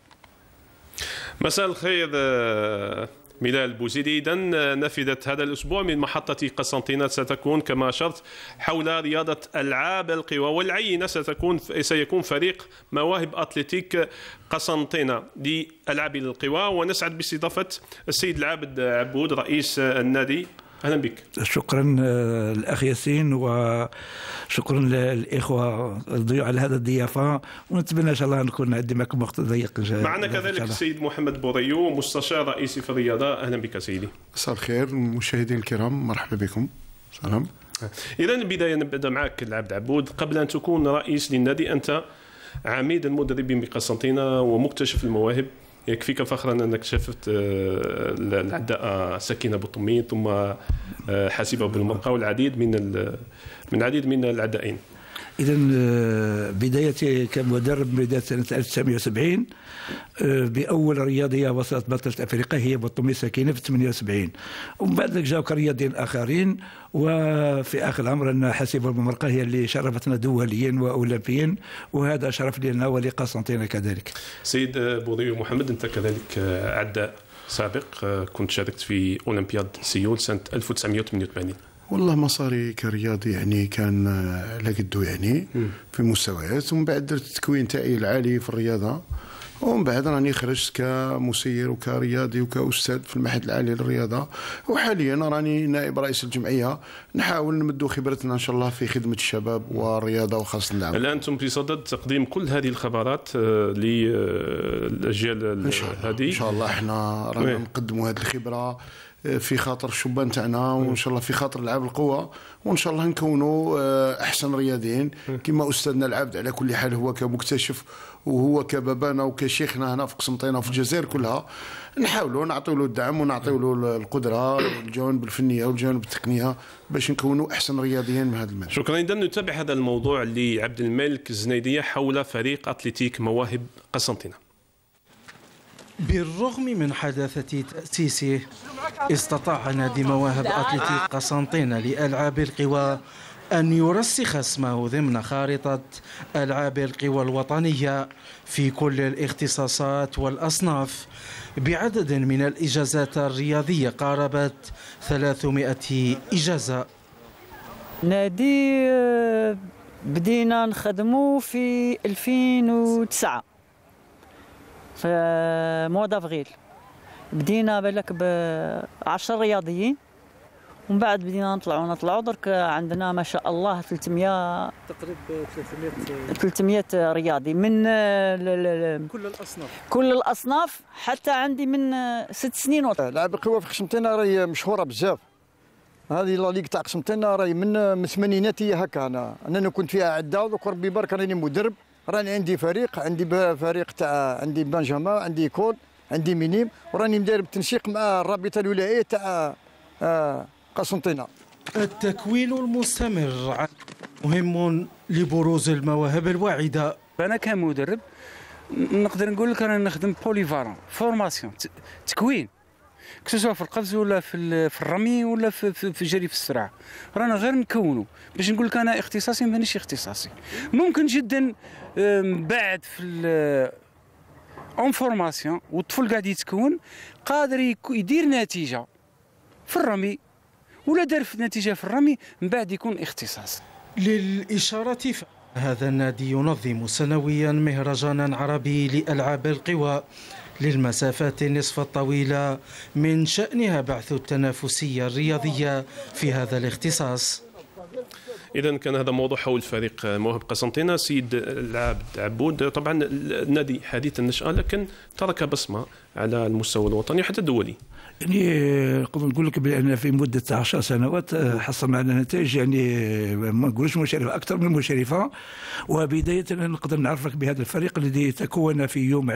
مساء الخير ميلال بوزيدي. إذا نفذت هذا الأسبوع من محطة قسنطينة ستكون كما أشرت حول رياضة ألعاب القوى، والعينة سيكون فريق مواهب أتلتيك قسنطينة لألعاب القوى، ونسعد باستضافة السيد العابد عبود رئيس النادي. أهلا بك. شكرا الأخ ياسين، وشكرا للإخوة الضيوف على هذا الضيافة، ونتمنى إن شاء الله نكون نقدم لكم وقت ضيق. معنا كذلك السيد محمد بوريو مستشار رئيسي في الرياضة. أهلا بك سيدي. مساء الخير المشاهدين الكرام، مرحبا بكم. سلام. إذا البداية نبدأ معك العبد عبود. قبل أن تكون رئيس للنادي أنت عميد المدربين بقسنطينة ومكتشف المواهب، يكفيك فخرا أنك شفت العداء سكينة بوطمي ثم حاسبة بالمرقى والعديد من العدائين. إذا بدايتي كمدرب بداية سنة 1970 بأول رياضية وصلت بطلة أفريقيا هي بوطمي سكينة في 78، ومن بعد ذلك جاء رياضيين آخرين، وفي آخر الأمر أن حاسبة بالمرقى هي اللي شرفتنا دوليا وأولمبيا، وهذا شرف لنا ولقسنطينة كذلك. سيد بوضي محمد، أنت كذلك عداء سابق، كنت شاركت في أولمبياد سيول سنة 1988. والله مساري كرياضي يعني كان على قدو يعني في مستويات، ومن بعد درت التكوين تاعي العالي في الرياضه، ومن بعد راني خرجت كمسير وكرياضي وكأستاذ في المعهد العالي للرياضه، وحاليا راني نائب رئيس الجمعيه، نحاول نمدوا خبرتنا ان شاء الله في خدمه الشباب والرياضه وخاصه اللعب. الان انتم في صدد تقديم كل هذه الخبرات للاجيال هذه ان شاء الله. احنا رانا نقدموا هذه الخبره في خاطر الشبان تاعنا، وان شاء الله في خاطر العاب القوه، وان شاء الله نكونوا احسن رياضيين كما استاذنا العبد على كل حال هو كمكتشف وهو كبابانا وكشيخنا هنا في قسنطينه وفي الجزائر كلها. نحاولوا نعطيو له الدعم ونعطيو له القدره والجوانب الفنيه والجوانب التقنيه باش نكونوا احسن رياضيين من هذا المجال. شكرا. اذا نتابع هذا الموضوع لعبد الملك الزنيديه حول فريق اتلتيك مواهب قسنطينه. بالرغم من حداثة تأسيسه، استطاع نادي مواهب أتلتيك قسنطينة لألعاب القوى أن يرسخ اسمه ضمن خارطة ألعاب القوى الوطنية في كل الاختصاصات والأصناف، بعدد من الإجازات الرياضية قاربت 300 إجازة. نادي بدينا نخدمه في 2009 في مو دافغيل، بدينا بالك ب10 رياضيين، ومن بعد بدينا نطلعوا درك عندنا ما شاء الله 300 رياضي من كل الأصناف حتى عندي من 6 سنين. لعب القوى في قسنطينة راهي مشهورة بزاف، هذه لا ليغ تاع قسنطينة راهي من الثمانينات هكا. انا كنت فيها عدة، ودوك ربي يبارك راني مدرب، راني عندي فريق تاع عندي بنجاما، عندي كول، عندي مينيم، وراني مدرب تنسيق مع الرابطه الولاييه تاع قسنطينه. التكوين المستمر مهم لبروز المواهب الواعده. انا كمدرب نقدر نقول لك انا نخدم بوليفارون فورماسيون تكوين، سواء في القفز ولا في الرمي ولا في جري في السرعه، رانا غير نكونوا. باش نقول لك انا اختصاصي مانيش اختصاصي، ممكن جدا بعد في اون فورماسيون والطفل قاعد يتكون قادر يدير نتيجه في الرمي، ولا دار في نتيجه في الرمي من بعد يكون اختصاصي. للاشاره هذا النادي ينظم سنويا مهرجانا عربي لألعاب القوى للمسافات النصف الطويلة، من شأنها بعث التنافسية الرياضية في هذا الاختصاص. إذا كان هذا موضوع حول فريق مواهب قسنطينة. سيد العابد عبود، طبعا النادي حديث النشأة لكن ترك بصمة على المستوى الوطني وحتى الدولي. يعني نقدر نقول لك بأن في مدة 10 سنوات حصلنا على نتائج يعني ما نقولش مشرفة، أكثر من مشرفة. وبداية نقدر نعرفك بهذا الفريق الذي تكون في يوم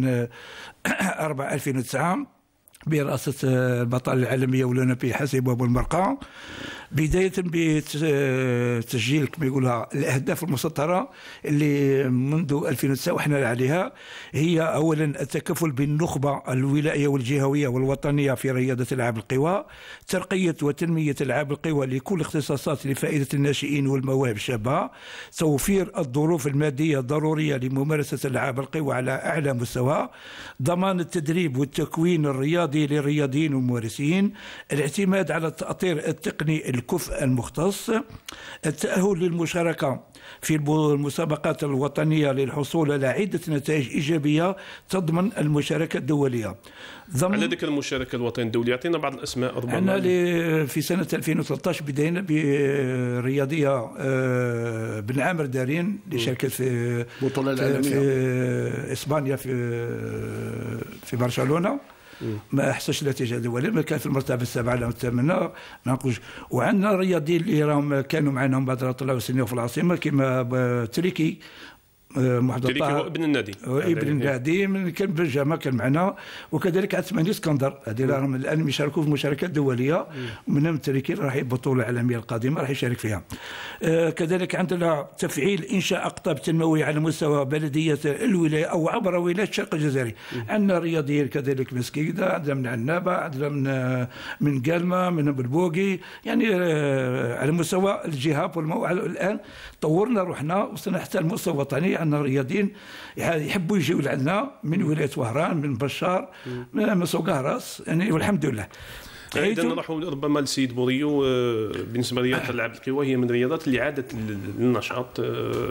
20/4/2009 برئاسة البطلة العالمية والأولمبية حاسبة بالمرقى، بداية بتسجيل كما يقولها الأهداف المسطرة اللي منذ 2009 وحنا عليها. هي أولا التكفل بالنخبة الولائية والجهوية والوطنية في رياضة ألعاب القوى، ترقية وتنمية ألعاب القوى لكل اختصاصات لفائدة الناشئين والمواهب الشابة، توفير الظروف المادية الضرورية لممارسة ألعاب القوى على أعلى مستوى، ضمان التدريب والتكوين الرياضي للرياضيين والممارسين، الاعتماد على التأطير التقني الكفء المختص، التأهل للمشاركة في المسابقات الوطنية للحصول على عدة نتائج إيجابية تضمن المشاركة الدولية. على ذكر المشاركة الوطنية الدولية، أعطينا بعض الأسماء ربما. أنا في سنة 2013 بدينا برياضية بن عامر دارين اللي شاركت في البطولة العالمية في إسبانيا في برشلونة، ما حصلش نتيجه دوليه، ما كان في المرتبه السابعه ولا الثامنه ما نقولش. وعندنا رياضيين اللي راهم كانوا معنا من بعد طلعوا سنين في العاصمه كما تريكي محمد هو ابن النادي ابن النادي كان بالجامعه كان معنا، وكذلك عثماني اسكندر هذه راهم الان يشاركوا في مشاركات دوليه، ومنهم التركي راح البطوله العالميه القادمه راح يشارك فيها. كذلك عندنا تفعيل انشاء اقطاب تنمويه على مستوى بلديه الولايه او عبر ولايه الشرق الجزائري. عندنا رياضيين كذلك من سكيده، عندنا من عنابه، عندنا من قالمه، من بلبوقي، يعني على مستوى الجهات الان طورنا روحنا وصلنا حتى المستوى الوطني. عندنا رياضيين يحبوا يجيو لعندنا من ولايه وهران، من بشار، من سوق هراس، يعني والحمد لله. اذا نروحوا ربما للسيد بوريو. بالنسبه لرياضه العاب القوى هي من الرياضات اللي عادت للنشاط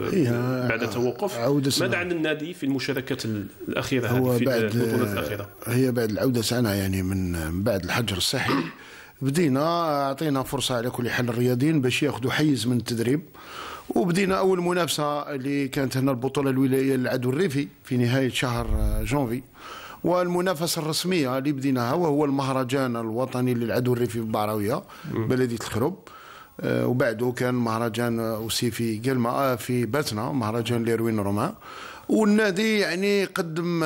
بعد توقف. ماذا عن النادي في المشاركات الاخيره في البطولات الاخيره؟ هي بعد العوده تاعنا يعني من بعد الحجر الصحي بدينا اعطينا فرصه على كل حال الرياضيين باش ياخذوا حيز من التدريب، وبدينا اول منافسه اللي كانت هنا البطوله الولايه للعدو الريفي في نهايه شهر جونفي، والمنافسه الرسميه اللي بديناها وهو المهرجان الوطني للعدو الريفي بالبعراويه بلديه الخروب، وبعده كان مهرجان اوسي في قلمه في باتنا، مهرجان ليروين رومان. والنادي يعني قدم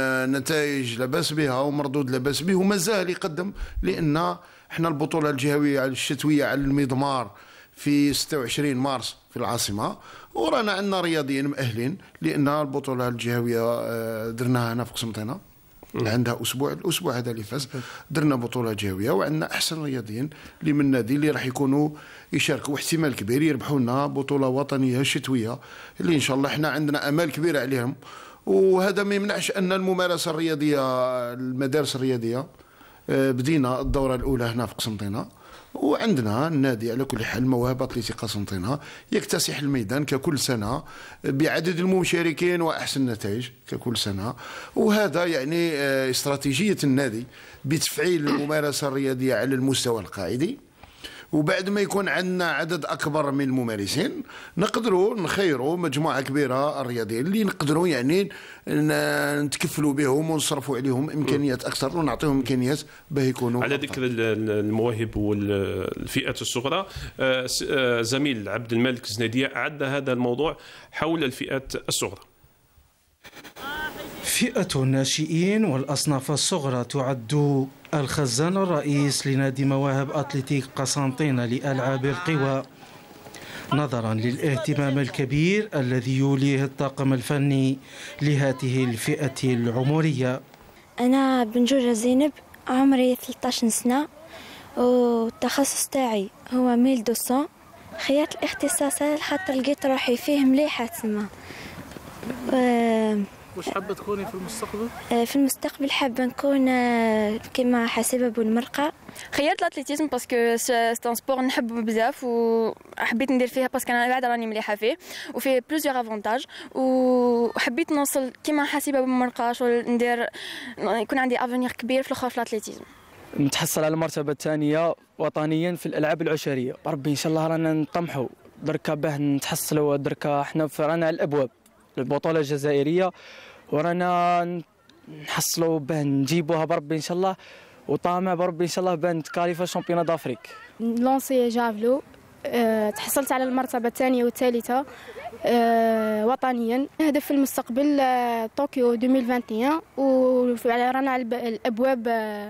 نتائج لاباس بها ومردود لاباس به ومازال يقدم، لان احنا البطوله الجهويه الشتويه على المضمار في 26 مارس في العاصمه، ورانا عندنا رياضيين مؤهلين، لان البطوله الجهويه درناها هنا في قسنطينه عندها الاسبوع هذا اللي فاز درنا بطوله جهويه، وعندنا احسن رياضيين اللي من النادي اللي راح يكونوا يشاركوا، واحتمال كبير يربحوا لنا بطوله وطنيه شتويه اللي ان شاء الله احنا عندنا امال كبيره عليهم. وهذا ما يمنعش ان الممارسه الرياضيه، المدارس الرياضيه بدينا الدوره الاولى هنا في قسنطينه، وعندنا النادي على كل حال مواهب اتليتيك قسنطينه يكتسح الميدان ككل سنه بعدد المشاركين واحسن نتائج ككل سنه. وهذا يعني استراتيجيه النادي بتفعيل الممارسه الرياضيه على المستوى القاعدي، وبعد ما يكون عندنا عدد اكبر من الممارسين نقدروا نخيروا مجموعه كبيره الرياضيين اللي نقدروا يعني نتكفلوا بهم ونصرفوا عليهم امكانيات اكثر ونعطيهم امكانيات باه يكونوا. على ذكر المواهب والفئات الصغرى، زميل عبد الملك زنيدية اعد هذا الموضوع حول الفئات الصغرى. فئة الناشئين والأصناف الصغرى تعد الخزان الرئيس لنادي مواهب أتلتيك قسنطينة لألعاب القوى، نظرا للاهتمام الكبير الذي يوليه الطاقم الفني لهذه الفئة العمرية. أنا بنجوجة زينب، عمري 13 سنة، والتخصص تاعي هو 1200. خيرت الاختصاص حتى لقيت روحي فيه مليحة تسمى. واش حابه تكوني في المستقبل؟ في المستقبل حابه نكون كما حاسبه بالمرقه. خيرت الاتليتيزم باسكو سي ان سبور نحبه بزاف، وحبيت ندير فيها باسكو انا بعد راني مليحه فيه وفيه بلوزيغ افونتاج، وحبيت نوصل كما حاسبه بالمرقه، شغل ندير يكون عندي افونير كبير في الاخر في الاتليتيزم. نتحصل على المرتبه الثانيه وطنيا في الالعاب العشريه، بربي ان شاء الله رانا نطمحوا دركا باه نتحصلوا، دركا احنا رانا على الابواب البطوله الجزائريه ورانا نحصلوا باه نجيبوها بربي ان شاء الله، وطامع بربي ان شاء الله باه نتكاليفا شامبيون دافريك. لونسي جافلو، تحصلت على المرتبه الثانيه والثالثه وطنيا. هدف في المستقبل طوكيو 2021، ورانا على الابواب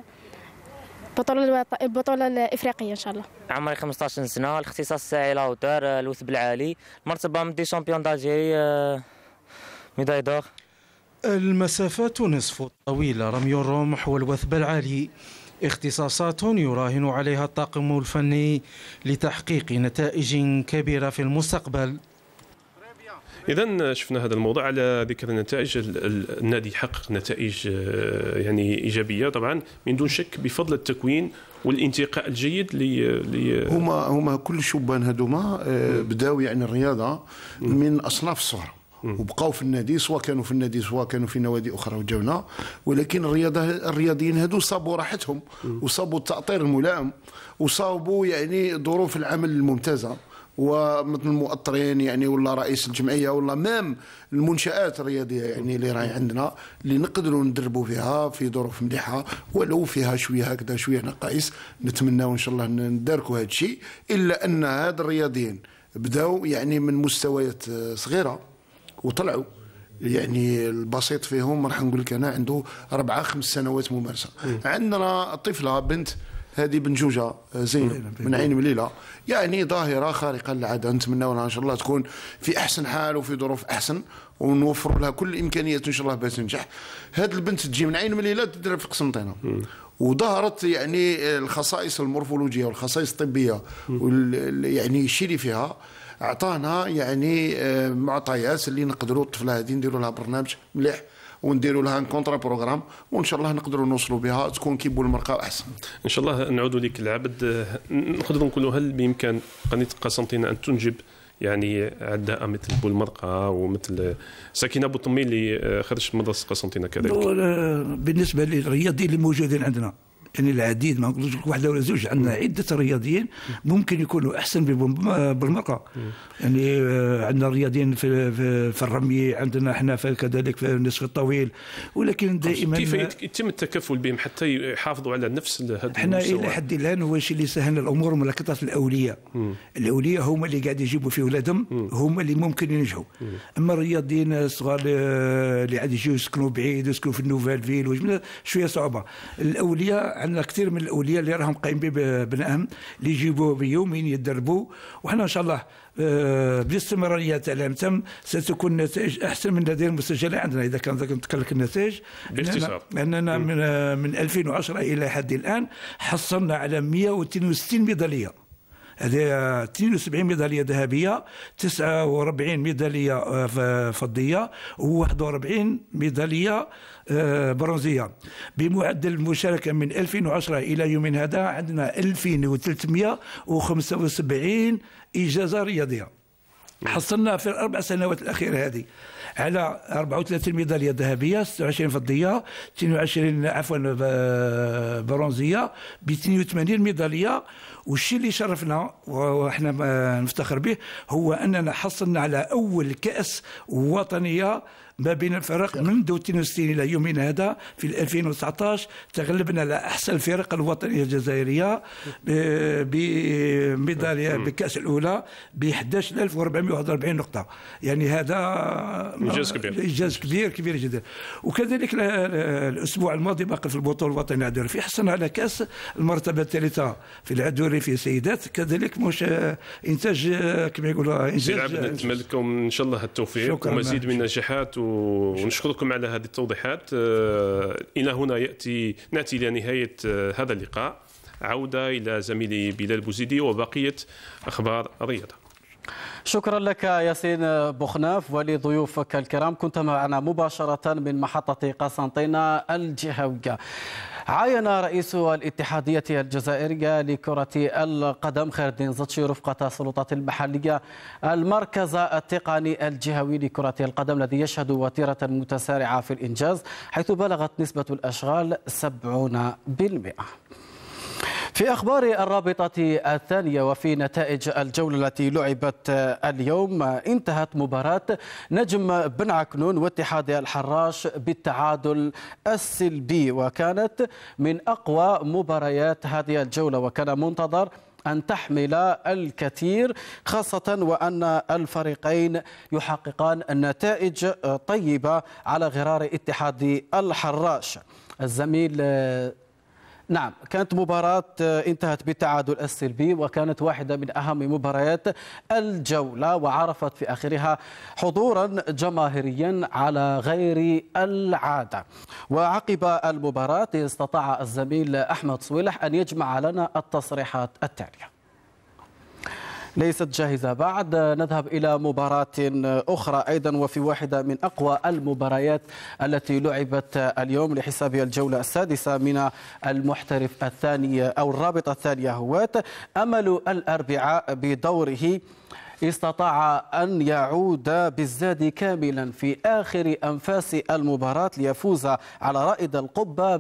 البطوله الافريقيه ان شاء الله. عمري 15 سنه، الاختصاص تاعي لاوتور الوثب العالي، المرتبه من دي شامبيون دالجيري ميداي دور. المسافات نصف طويلة، رمي الرمح والوثب العالي، اختصاصات يراهن عليها الطاقم الفني لتحقيق نتائج كبيرة في المستقبل. إذا شفنا هذا الموضوع على ذكر النتائج. النادي حقق نتائج يعني إيجابية طبعا من دون شك بفضل التكوين والانتقاء الجيد هما كل الشبان هذوما بداوا يعني الرياضة من أصناف الصغر وبقاو في النادي، سواء كانوا في النادي سواء كانوا في نوادي اخرى وجونا، ولكن الرياضيين هذو صابوا راحتهم وصابوا التأطير الملائم وصابوا يعني ظروف العمل الممتازه، ومثل المؤطرين يعني ولا رئيس الجمعيه ولا مام المنشآت الرياضيه يعني اللي راهي عندنا اللي نقدروا ندربوا فيها في ظروف مليحه، ولو فيها شويه هكذا شويه نقائص. نتمناو ان شاء الله نداركوا هذا الشيء، الا ان هاد الرياضيين بداوا يعني من مستويات صغيره وطلعوا. يعني البسيط فيهم راح نقول لك انا عنده 4-5 سنوات ممارسه. عندنا طفله بنت هذه بنجوجه زينب من عين مليله، يعني ظاهره خارقه للعاده، نتمنى لها ان شاء الله تكون في احسن حال وفي ظروف احسن، ونوفر لها كل الامكانيات ان شاء الله باش تنجح. هذه البنت تجي من عين مليله تدرب في قسنطينه، وظهرت يعني الخصائص المورفولوجيه والخصائص الطبيه يعني الشيء اللي فيها اعطانا يعني معطيات اللي نقدروا الطفله هذه نديروا لها برنامج مليح ونديروا لها كونترا بروغرام، وان شاء الله نقدروا نوصلوا بها تكون كيبول المرقه احسن. ان شاء الله نعودوا لك العبد. نقدروا نقولوا هل بامكان قناه قسنطينه ان تنجب يعني عداء مثل بولمرقه ومثل سكينه بوطمي اللي خرجت مدرسه قسنطينه كذلك؟ بالنسبه للرياضيين اللي موجودين عندنا يعني العديد، ما نقولش واحده ولا زوج، عندنا عده رياضيين ممكن يكونوا احسن بالمرقه. يعني عندنا رياضيين في الرمي، عندنا احنا كذلك في النصف الطويل، ولكن دائما كيف يتم التكفل بهم حتى يحافظوا على نفس هذا احنا الى حد الان هو الشيء اللي سهل الامور ملكطه الاولياء. الاولياء هم اللي قاعد يجيبوا في اولادهم، هم اللي ممكن ينجحوا. اما الرياضيين الصغار اللي عاد يجوا يسكنوا بعيد ويسكنوا في النوفال فيل شويه صعوبه. الاولياء عندنا كثير من الاولياء اللي راهم قايمين ببنائهم اللي يجيبوا بيومين يتدربوا، وحنا ان شاء الله بالاستمراريه تاعهم تم ستكون نتائج احسن من النتائج المسجله عندنا. اذا كان نتكلم النتائج لاننا من 2010 الى حد الان حصلنا على 162 ميداليه. هذه 72 ميداليه ذهبيه، 49 ميداليه فضيه، و41 ميداليه برونزيه. بمعدل المشاركه من 2010 الى يومنا هذا عندنا 2375 اجازه رياضيه. حصلنا في ال4 سنوات الاخيره هذه على 34 ميداليه ذهبيه، 26 فضيه، 22 برونزيه، ب 82 ميداليه. والشيء اللي شرفنا واحنا نفتخر به هو اننا حصلنا على اول كاس وطنيه ما بين الفرق منذ 62 الى يومنا هذا. في 2019 تغلبنا على احسن الفرق الوطنيه الجزائريه بميداليه بكاس الاولى ب 11441 نقطه. يعني هذا انجاز كبير جدا. وكذلك الاسبوع الماضي باقي في البطوله الوطنيه العدوري في حصلنا على كاس المرتبه الثالثه في العدوري في سيدات، كذلك مش انتاج كما يقولوا انجاز. نتمنى لكم ان شاء الله التوفيق ومزيد من النجاحات، ونشكركم على هذه التوضيحات. إلى هنا نأتي إلى نهاية هذا اللقاء. عودة إلى زميلي بلال بوزيدي وبقية أخبار الرياضة. شكرا لك ياسين بوخناف ولضيوفك الكرام. كنت معنا مباشرة من محطة قسنطينة الجهوية. عاين رئيس الاتحادية الجزائرية لكرة القدم خير الدين زتشي رفقة السلطات المحلية المركز التقني الجهوي لكرة القدم الذي يشهد وتيرة متسارعة في الإنجاز، حيث بلغت نسبة الأشغال 70%. في أخبار الرابطة الثانية وفي نتائج الجولة التي لعبت اليوم، انتهت مباراة نجم بن عكنون واتحاد الحراش بالتعادل السلبي، وكانت من أقوى مباريات هذه الجولة، وكان منتظر أن تحمل الكثير، خاصة وأن الفريقين يحققان نتائج طيبة على غرار اتحاد الحراش. الزميل نعم، كانت مباراة انتهت بالتعادل السلبي، وكانت واحدة من أهم مباريات الجولة، وعرفت في آخرها حضورا جماهيريا على غير العادة. وعقب المباراة استطاع الزميل أحمد صويلح أن يجمع لنا التصريحات التالية. ليست جاهزة بعد. نذهب إلى مباراة أخرى أيضا، وفي واحدة من أقوى المباريات التي لعبت اليوم لحساب الجولة السادسة من المحترف الثاني أو الرابطة الثانية هوات. أمل الأربعاء بدوره استطاع أن يعود بالزاد كاملا في آخر أنفاس المباراة ليفوز على رائد القبة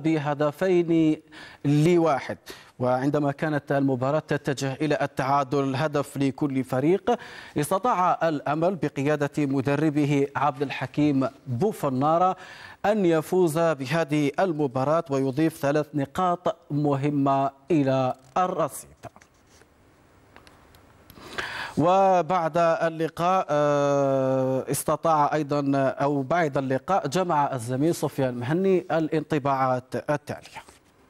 ب2-1. وعندما كانت المباراة تتجه إلى التعادل هدف لكل فريق، استطاع الأمل بقيادة مدربه عبد الحكيم بوفنارة أن يفوز بهذه المباراة ويضيف 3 نقاط مهمة إلى الرصيد. وبعد اللقاء استطاع أيضا أو بعد اللقاء جمع الزميل سفيان المهني الانطباعات التالية.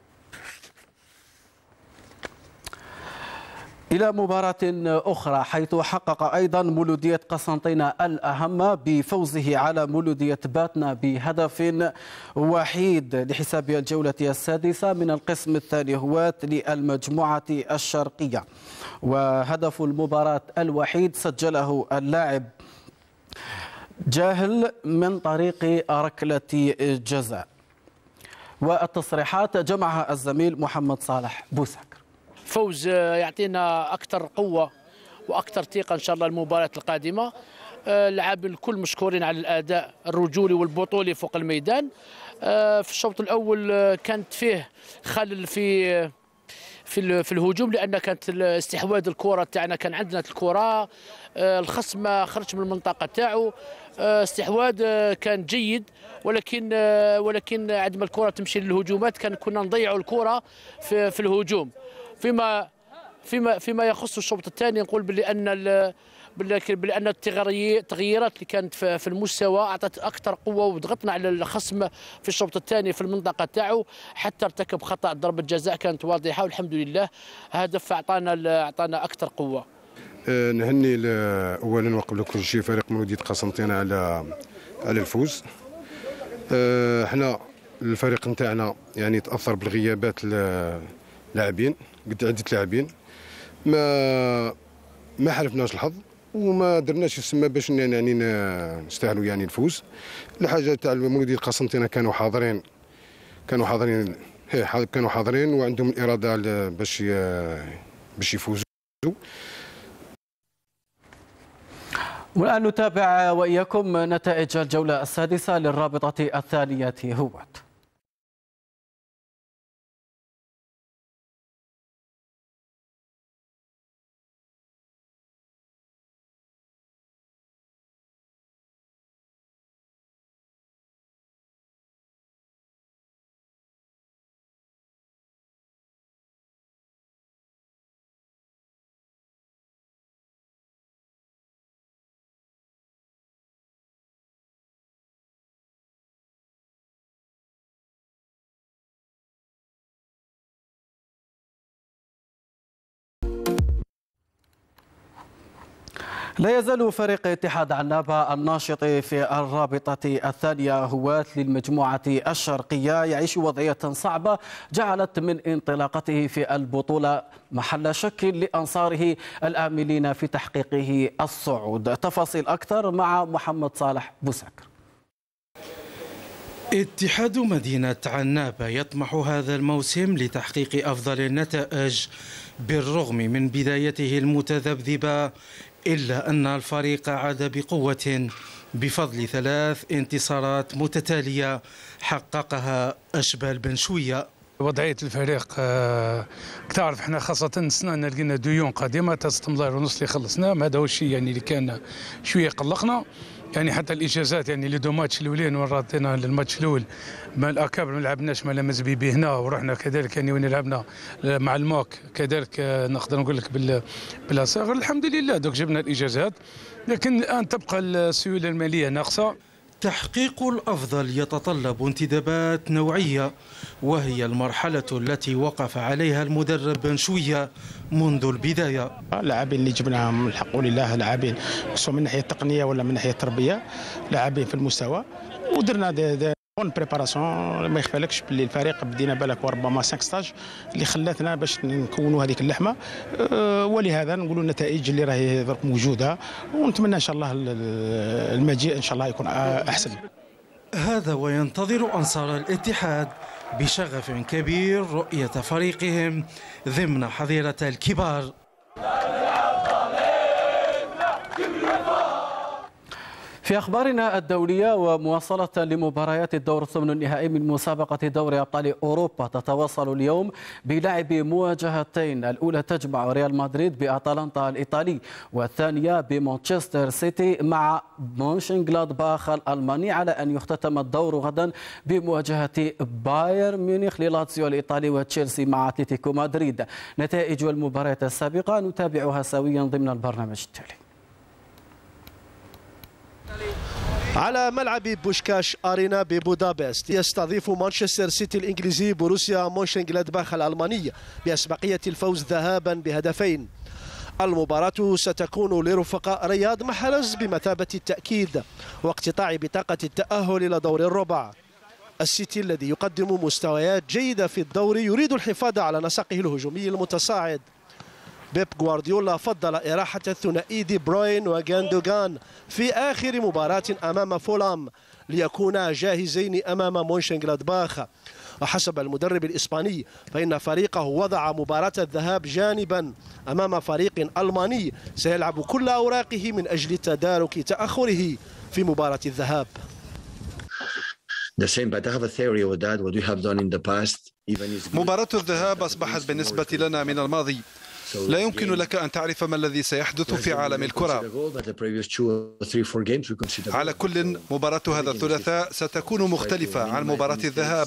إلى مباراة أخرى حيث حقق أيضا مولودية قسنطينة الأهم بفوزه على مولودية باتنا بهدف وحيد لحساب الجولة السادسة من القسم الثاني هواة للمجموعة الشرقية. وهدف المباراة الوحيد سجله اللاعب جاهل من طريق ركلة جزاء. والتصريحات جمعها الزميل محمد صالح بوسعكر. فوز يعطينا أكثر قوة وأكثر ثقة إن شاء الله المباراة القادمة. اللاعبين الكل مشكورين على الأداء الرجولي والبطولي فوق الميدان. في الشوط الأول كانت فيه خلل في الهجوم، لأن كانت استحواذ الكرة تاعنا، كان عندنا الكرة، الخصم ما خرج من المنطقة تاعو، استحواذ كان جيد، ولكن عندما الكرة تمشي للهجومات كنا نضيعوا الكرة في الهجوم. فيما يخص الشوط الثاني نقول بأن التغييرات اللي كانت في المستوى أعطت أكثر قوة وضغطنا على الخصم في الشوط الثاني في المنطقة تاعو حتى ارتكب خطأ ضربة جزاء كانت واضحة، والحمد لله هدف أعطانا أكثر قوة. نهني أولا وقبل كل شيء فريق مولودية قسنطينة على الفوز. احنا الفريق نتاعنا يعني تأثر بالغيابات لاعبين، قد عدة لاعبين ما حالفناش الحظ وما درناش يسمى باش يعني نستاهلوا يعني الفوز. الحاجه تاع مولودية قسنطينة كانوا حاضرين وعندهم الاراده باش يفوزوا. والآن نتابع وإياكم نتائج الجولة السادسة للرابطة الثانية هواة. لا يزال فريق اتحاد عنابة الناشط في الرابطة الثانية هواة للمجموعة الشرقية يعيش وضعية صعبة جعلت من انطلاقته في البطولة محل شك لأنصاره الآملين في تحقيقه الصعود. تفاصيل أكثر مع محمد صالح بوسعكر. اتحاد مدينة عنابة يطمح هذا الموسم لتحقيق أفضل النتائج بالرغم من بدايته المتذبذبة، إلا أن الفريق عاد بقوة بفضل 3 انتصارات متتالية حققها أشبال بنشوية. وضعية الفريق تعرف احنا خاصة السنة لقينا ديون قادمة 3 ملاير ونص اللي خلصناه، هذا هو الشيء يعني اللي كان شوية قلقنا. يعني حتى الاجازات يعني لي دو ماتش الاولين وين ردينا للماتش الاول مع الاكابر ما لعبناش مع لامزبيبي هنا، ورحنا كذلك يعني وين لعبنا مع الموك كذلك نقدر نقول لك بالاصغر. الحمد لله دوك جبنا الاجازات، لكن الان تبقى السيوله الماليه ناقصه. تحقيق الأفضل يتطلب انتدابات نوعية، وهي المرحلة التي وقف عليها المدرب بنشوية منذ البداية. اللاعبين اللي جبناهم الحق لله لاعبين سواء من الناحية التقنية ولا من الناحية التربية، لاعبين في المستوى، ودرنا بون بريباراسيون. ما يخفالكش باللي الفريق بدينا بالك وربما 5 ستاج اللي خلاتنا باش نكونوا هذيك اللحمه، ولهذا نقولوا النتائج اللي راهي موجوده، ونتمنى ان شاء الله المجيء ان شاء الله يكون احسن. هذا وينتظر انصار الاتحاد بشغف كبير رؤيه فريقهم ضمن حظيره الكبار. في أخبارنا الدولية ومواصلة لمباريات الدور الثمن النهائي من مسابقة دوري أبطال أوروبا، تتواصل اليوم بلعب مواجهتين، الأولى تجمع ريال مدريد بأتلانتا الإيطالي والثانية بمانشستر سيتي مع مونشنغلادباخ الألماني، على أن يختتم الدور غدا بمواجهة بايرن ميونخ للاتسيو الإيطالي وتشيلسي مع أتلتيكو مدريد. نتائج المباريات السابقة نتابعها سويا ضمن البرنامج التالي. على ملعب بوشكاش أرينا ببودابست يستضيف مانشستر سيتي الإنجليزي بروسيا مونشنغلادباخ الألماني بأسبقية الفوز ذهابا بهدفين. المباراة ستكون لرفقاء رياض محرز بمثابة التأكيد واقتطاع بطاقة التأهل إلى دور الربع. السيتي الذي يقدم مستويات جيدة في الدور يريد الحفاظ على نسقه الهجومي المتصاعد. بيب غوارديولا فضل إراحة الثنائي دي بروين وغاندوغان في آخر مباراة أمام فولام ليكونا جاهزين أمام مونشنغلادباخ. وحسب المدرب الإسباني فإن فريقه وضع مباراة الذهاب جانبا أمام فريق ألماني سيلعب كل أوراقه من أجل تدارك تأخره في مباراة الذهاب. مباراة الذهاب أصبحت بالنسبة لنا من الماضي. لا يمكن لك أن تعرف ما الذي سيحدث في عالم الكرة. على كل، مباراة هذا الثلاثاء ستكون مختلفة عن مباراة الذهاب.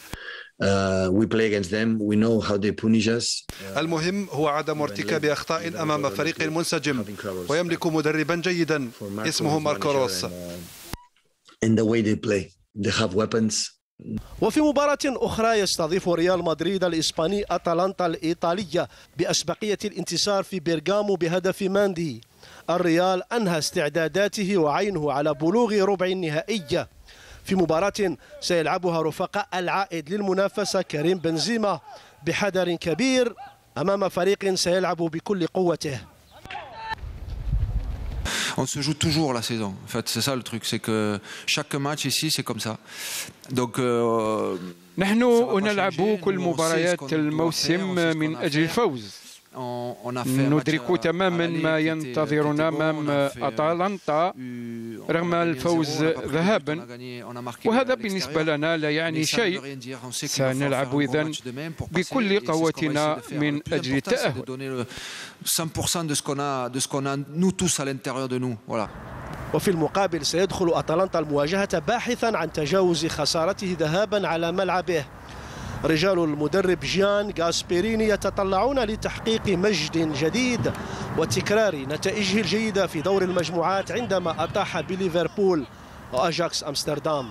المهم هو عدم ارتكاب أخطاء أمام فريق منسجم ويملك مدربا جيدا اسمه ماركو روسا. وفي مباراة أخرى يستضيف ريال مدريد الإسباني أتلانتا الإيطالية بأسبقية الانتصار في بيرغامو بهدف ماندي. الريال أنهى استعداداته وعينه على بلوغ ربع النهائي في مباراة سيلعبها رفقاء العائد للمنافسة كريم بنزيما بحذر كبير أمام فريق سيلعب بكل قوته. On se joue toujours la saison. En fait, c'est ça le truc, c'est que chaque match ici, c'est comme ça. Donc, نحن نلعب كل مباريات الموسم من أجل الفوز. ندرك تماما ما ينتظرنا أمام أتلانتا رغم الفوز ذهابا، وهذا بالنسبة لنا لا يعني شيء. سنلعب إذن بكل قوتنا من أجل التأهل. وفي المقابل سيدخل أتلانتا المواجهة باحثا عن تجاوز خسارته ذهابا على ملعبه. رجال المدرب جيان غاسبيريني يتطلعون لتحقيق مجد جديد وتكرار نتائجه الجيدة في دور المجموعات عندما أطاح بليفربول وأجاكس أمستردام.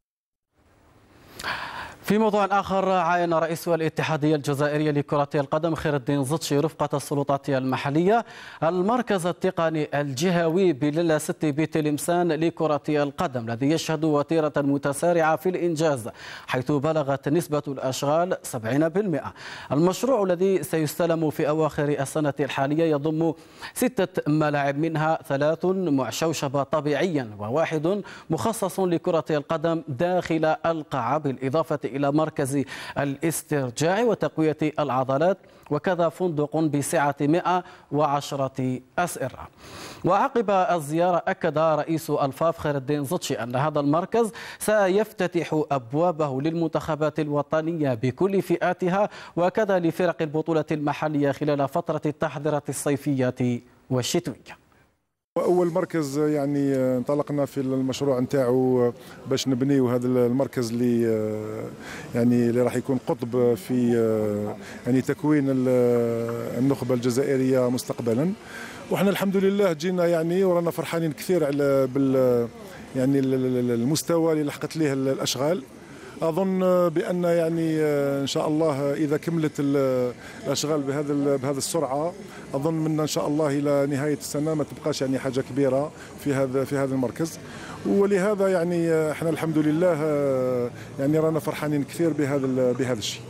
في موضوع آخر، عاين رئيس الاتحادية الجزائرية لكرة القدم خير الدين زطشي رفقة السلطات المحلية المركز التقني الجهوي بليلة 6 بتلمسان لكرة القدم، الذي يشهد وتيرة متسارعة في الإنجاز حيث بلغت نسبة الأشغال 70%. المشروع الذي سيستلم في أواخر السنة الحالية يضم 6 ملاعب، منها 3 معشوشبة طبيعيا و1 مخصص لكرة القدم داخل القاعة، بالإضافة إلى مركز الاسترجاع وتقوية العضلات، وكذا فندق بسعة 110 أسرة. وعقب الزيارة أكد رئيس الفاف خير الدين زطشي أن هذا المركز سيفتتح أبوابه للمنتخبات الوطنية بكل فئاتها وكذا لفرق البطولة المحلية خلال فترة التحضيرات الصيفية والشتوية. أول مركز يعني انطلقنا في المشروع نتاعو باش نبنيو هذا المركز اللي راح يكون قطب في يعني تكوين النخبة الجزائرية مستقبلا. وحنا الحمد لله جينا يعني ورانا فرحانين كثير على يعني المستوى اللي لحقت ليه الأشغال. أظن بأن يعني إن شاء الله إذا كملت الأشغال بهذه السرعة، أظن من إن شاء الله إلى نهاية السنة ما تبقاش يعني حاجة كبيرة في هذا المركز. ولهذا يعني إحنا الحمد لله يعني رانا فرحانين كثير بهذا الشيء.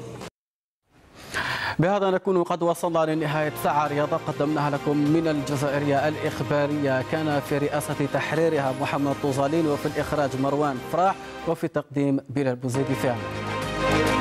بهذا نكون قد وصلنا لنهاية ساعة رياضة قدمناها لكم من الجزائرية الإخبارية. كان في رئاسة تحريرها محمد طوزالين، وفي الإخراج مروان فراح، وفي تقديم بلال بوزيدي. في